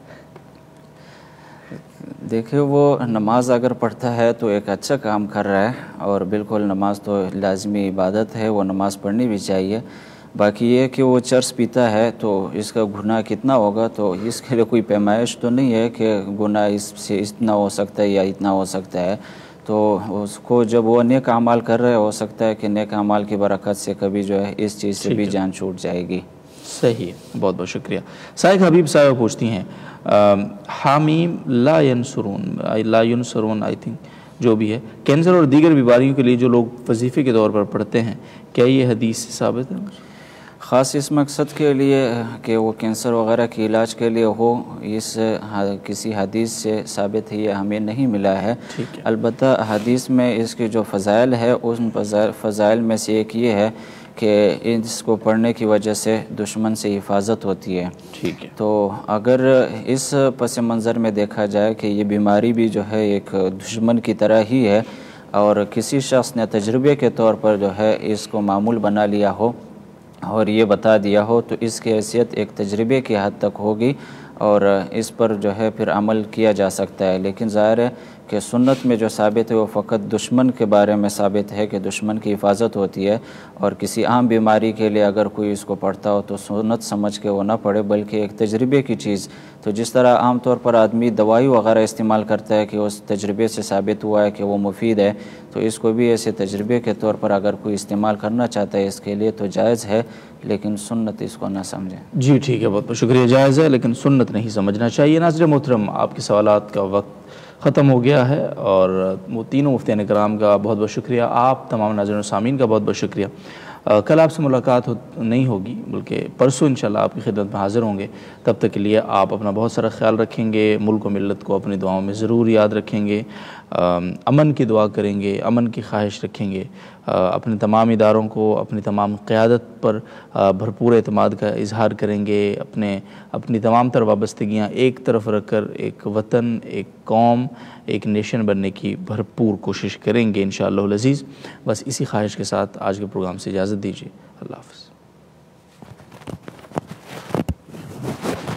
[SPEAKER 4] دیکھیں، وہ نماز اگر پڑھتا ہے تو ایک اچھا کام کر رہا ہے، اور بالکل نماز تو لازمی عبادت ہے، وہ نماز پڑھنی بھی چاہیے۔ باقی یہ کہ وہ چرس پیتا ہے تو اس کا گناہ کتنا ہوگا، تو اس کے لیے کوئی پیمائش تو نہیں ہے کہ گناہ اس سے اتنا ہو سکتا ہے یا اتنا ہو سکتا ہے۔ تو اس کو جب وہ نیک اعمال کر رہے ہو سکتا ہے کہ نیک اعمال کی برکت سے کبھی جو ہے اس چیز سے بھی جان چھوٹ جائے گی۔
[SPEAKER 1] صحیح ہے، بہت بہت شکریہ۔ سائق حبیب صاحب پوچھتی ہیں حامیم لا ینصرون آئی تھنک جو بھی ہے، کینسر اور دیگر بیماریوں کے لیے جو لوگ وظیفے کے طور پر پڑھتے ہیں، کیا یہ حدیث سے ثابت ہے؟
[SPEAKER 4] خاص اس مقصد کے لیے کہ وہ کینسر وغیرہ کے علاج کے لیے ہو، اس کسی حدیث سے ثابت ہے، یہ ہمیں نہیں ملا ہے۔ البتہ حدیث میں اس کے جو فضائل ہے، ان فضائل میں سے ایک یہ ہے کہ اس کو پڑھنے کی وجہ سے دشمن سے حفاظت ہوتی ہے۔
[SPEAKER 1] ٹھیک ہے،
[SPEAKER 4] تو اگر اس پس منظر میں دیکھا جائے کہ یہ بیماری بھی جو ہے ایک دشمن کی طرح ہی ہے، اور کسی شخص نے تجربے کے طور پر جو ہے اس کو معمول بنا لیا ہو اور یہ بتا دیا ہو، تو اس کی حیثیت ایک تجربے کی حد تک ہوگی، اور اس پر جو ہے پھر عمل کیا جا سکتا ہے۔ لیکن ظاہر ہے کہ سنت میں جو ثابت ہے وہ فقط دشمن کے بارے میں ثابت ہے کہ دشمن کی حفاظت ہوتی ہے، اور کسی عام بیماری کے لیے اگر کوئی اس کو پڑھتا ہو تو سنت سمجھ کے وہ نہ پڑھے، بلکہ ایک تجربے کی چیز۔ تو جس طرح عام طور پر آدمی دوائی وغیرہ استعمال کرتا ہے کہ اس تجربے سے ثابت ہوا ہے کہ وہ مفید ہے، تو اس کو بھی ایسے تجربے کے طور پر اگر کوئی استعمال کرنا چاہتا ہے اس کے لیے تو جائز ہے، لیکن سنت اس کو نہ سمجھیں۔
[SPEAKER 1] جی ٹھیک ہے، بہت بہت شکریہ۔ جائز ہے لیکن سنت نہیں سمجھنا چاہیے۔ ناظرین محترم، آپ کے سوالات کا وقت ختم ہو گیا ہے، اور وہ تینوں مفتیان کرام کا بہت بہت شکریہ، آپ تمام ناظرین و سامعین کا بہت بہت شکریہ۔ کل آپ سے ملاقات نہیں ہوگی، بلکہ پرسوں انشاءاللہ آپ کی خدمت میں حاضر ہوں گے۔ تب تک کے لیے آپ اپنا بہت سارا خیال رکھیں گے، ملک و ملت کو اپنی دعاؤں میں ضرور یاد رکھیں گے، امن کی دعا کریں گے، امن کی خواہش رکھیں گے، اپنے تمام اداروں کو، اپنی تمام قیادت پر بھرپور اعتماد کا اظہار کریں گے، اپنی تمام تر وابستگیاں ایک طرف رکھ کر ایک وطن، ایک قوم، ایک نیشن بننے کی بھرپور کوشش کریں گے انشاءاللہ العزیز۔ بس اسی خواہش کے ساتھ آج کے پروگرام سے اجازت دیجیے۔ اللہ حافظ۔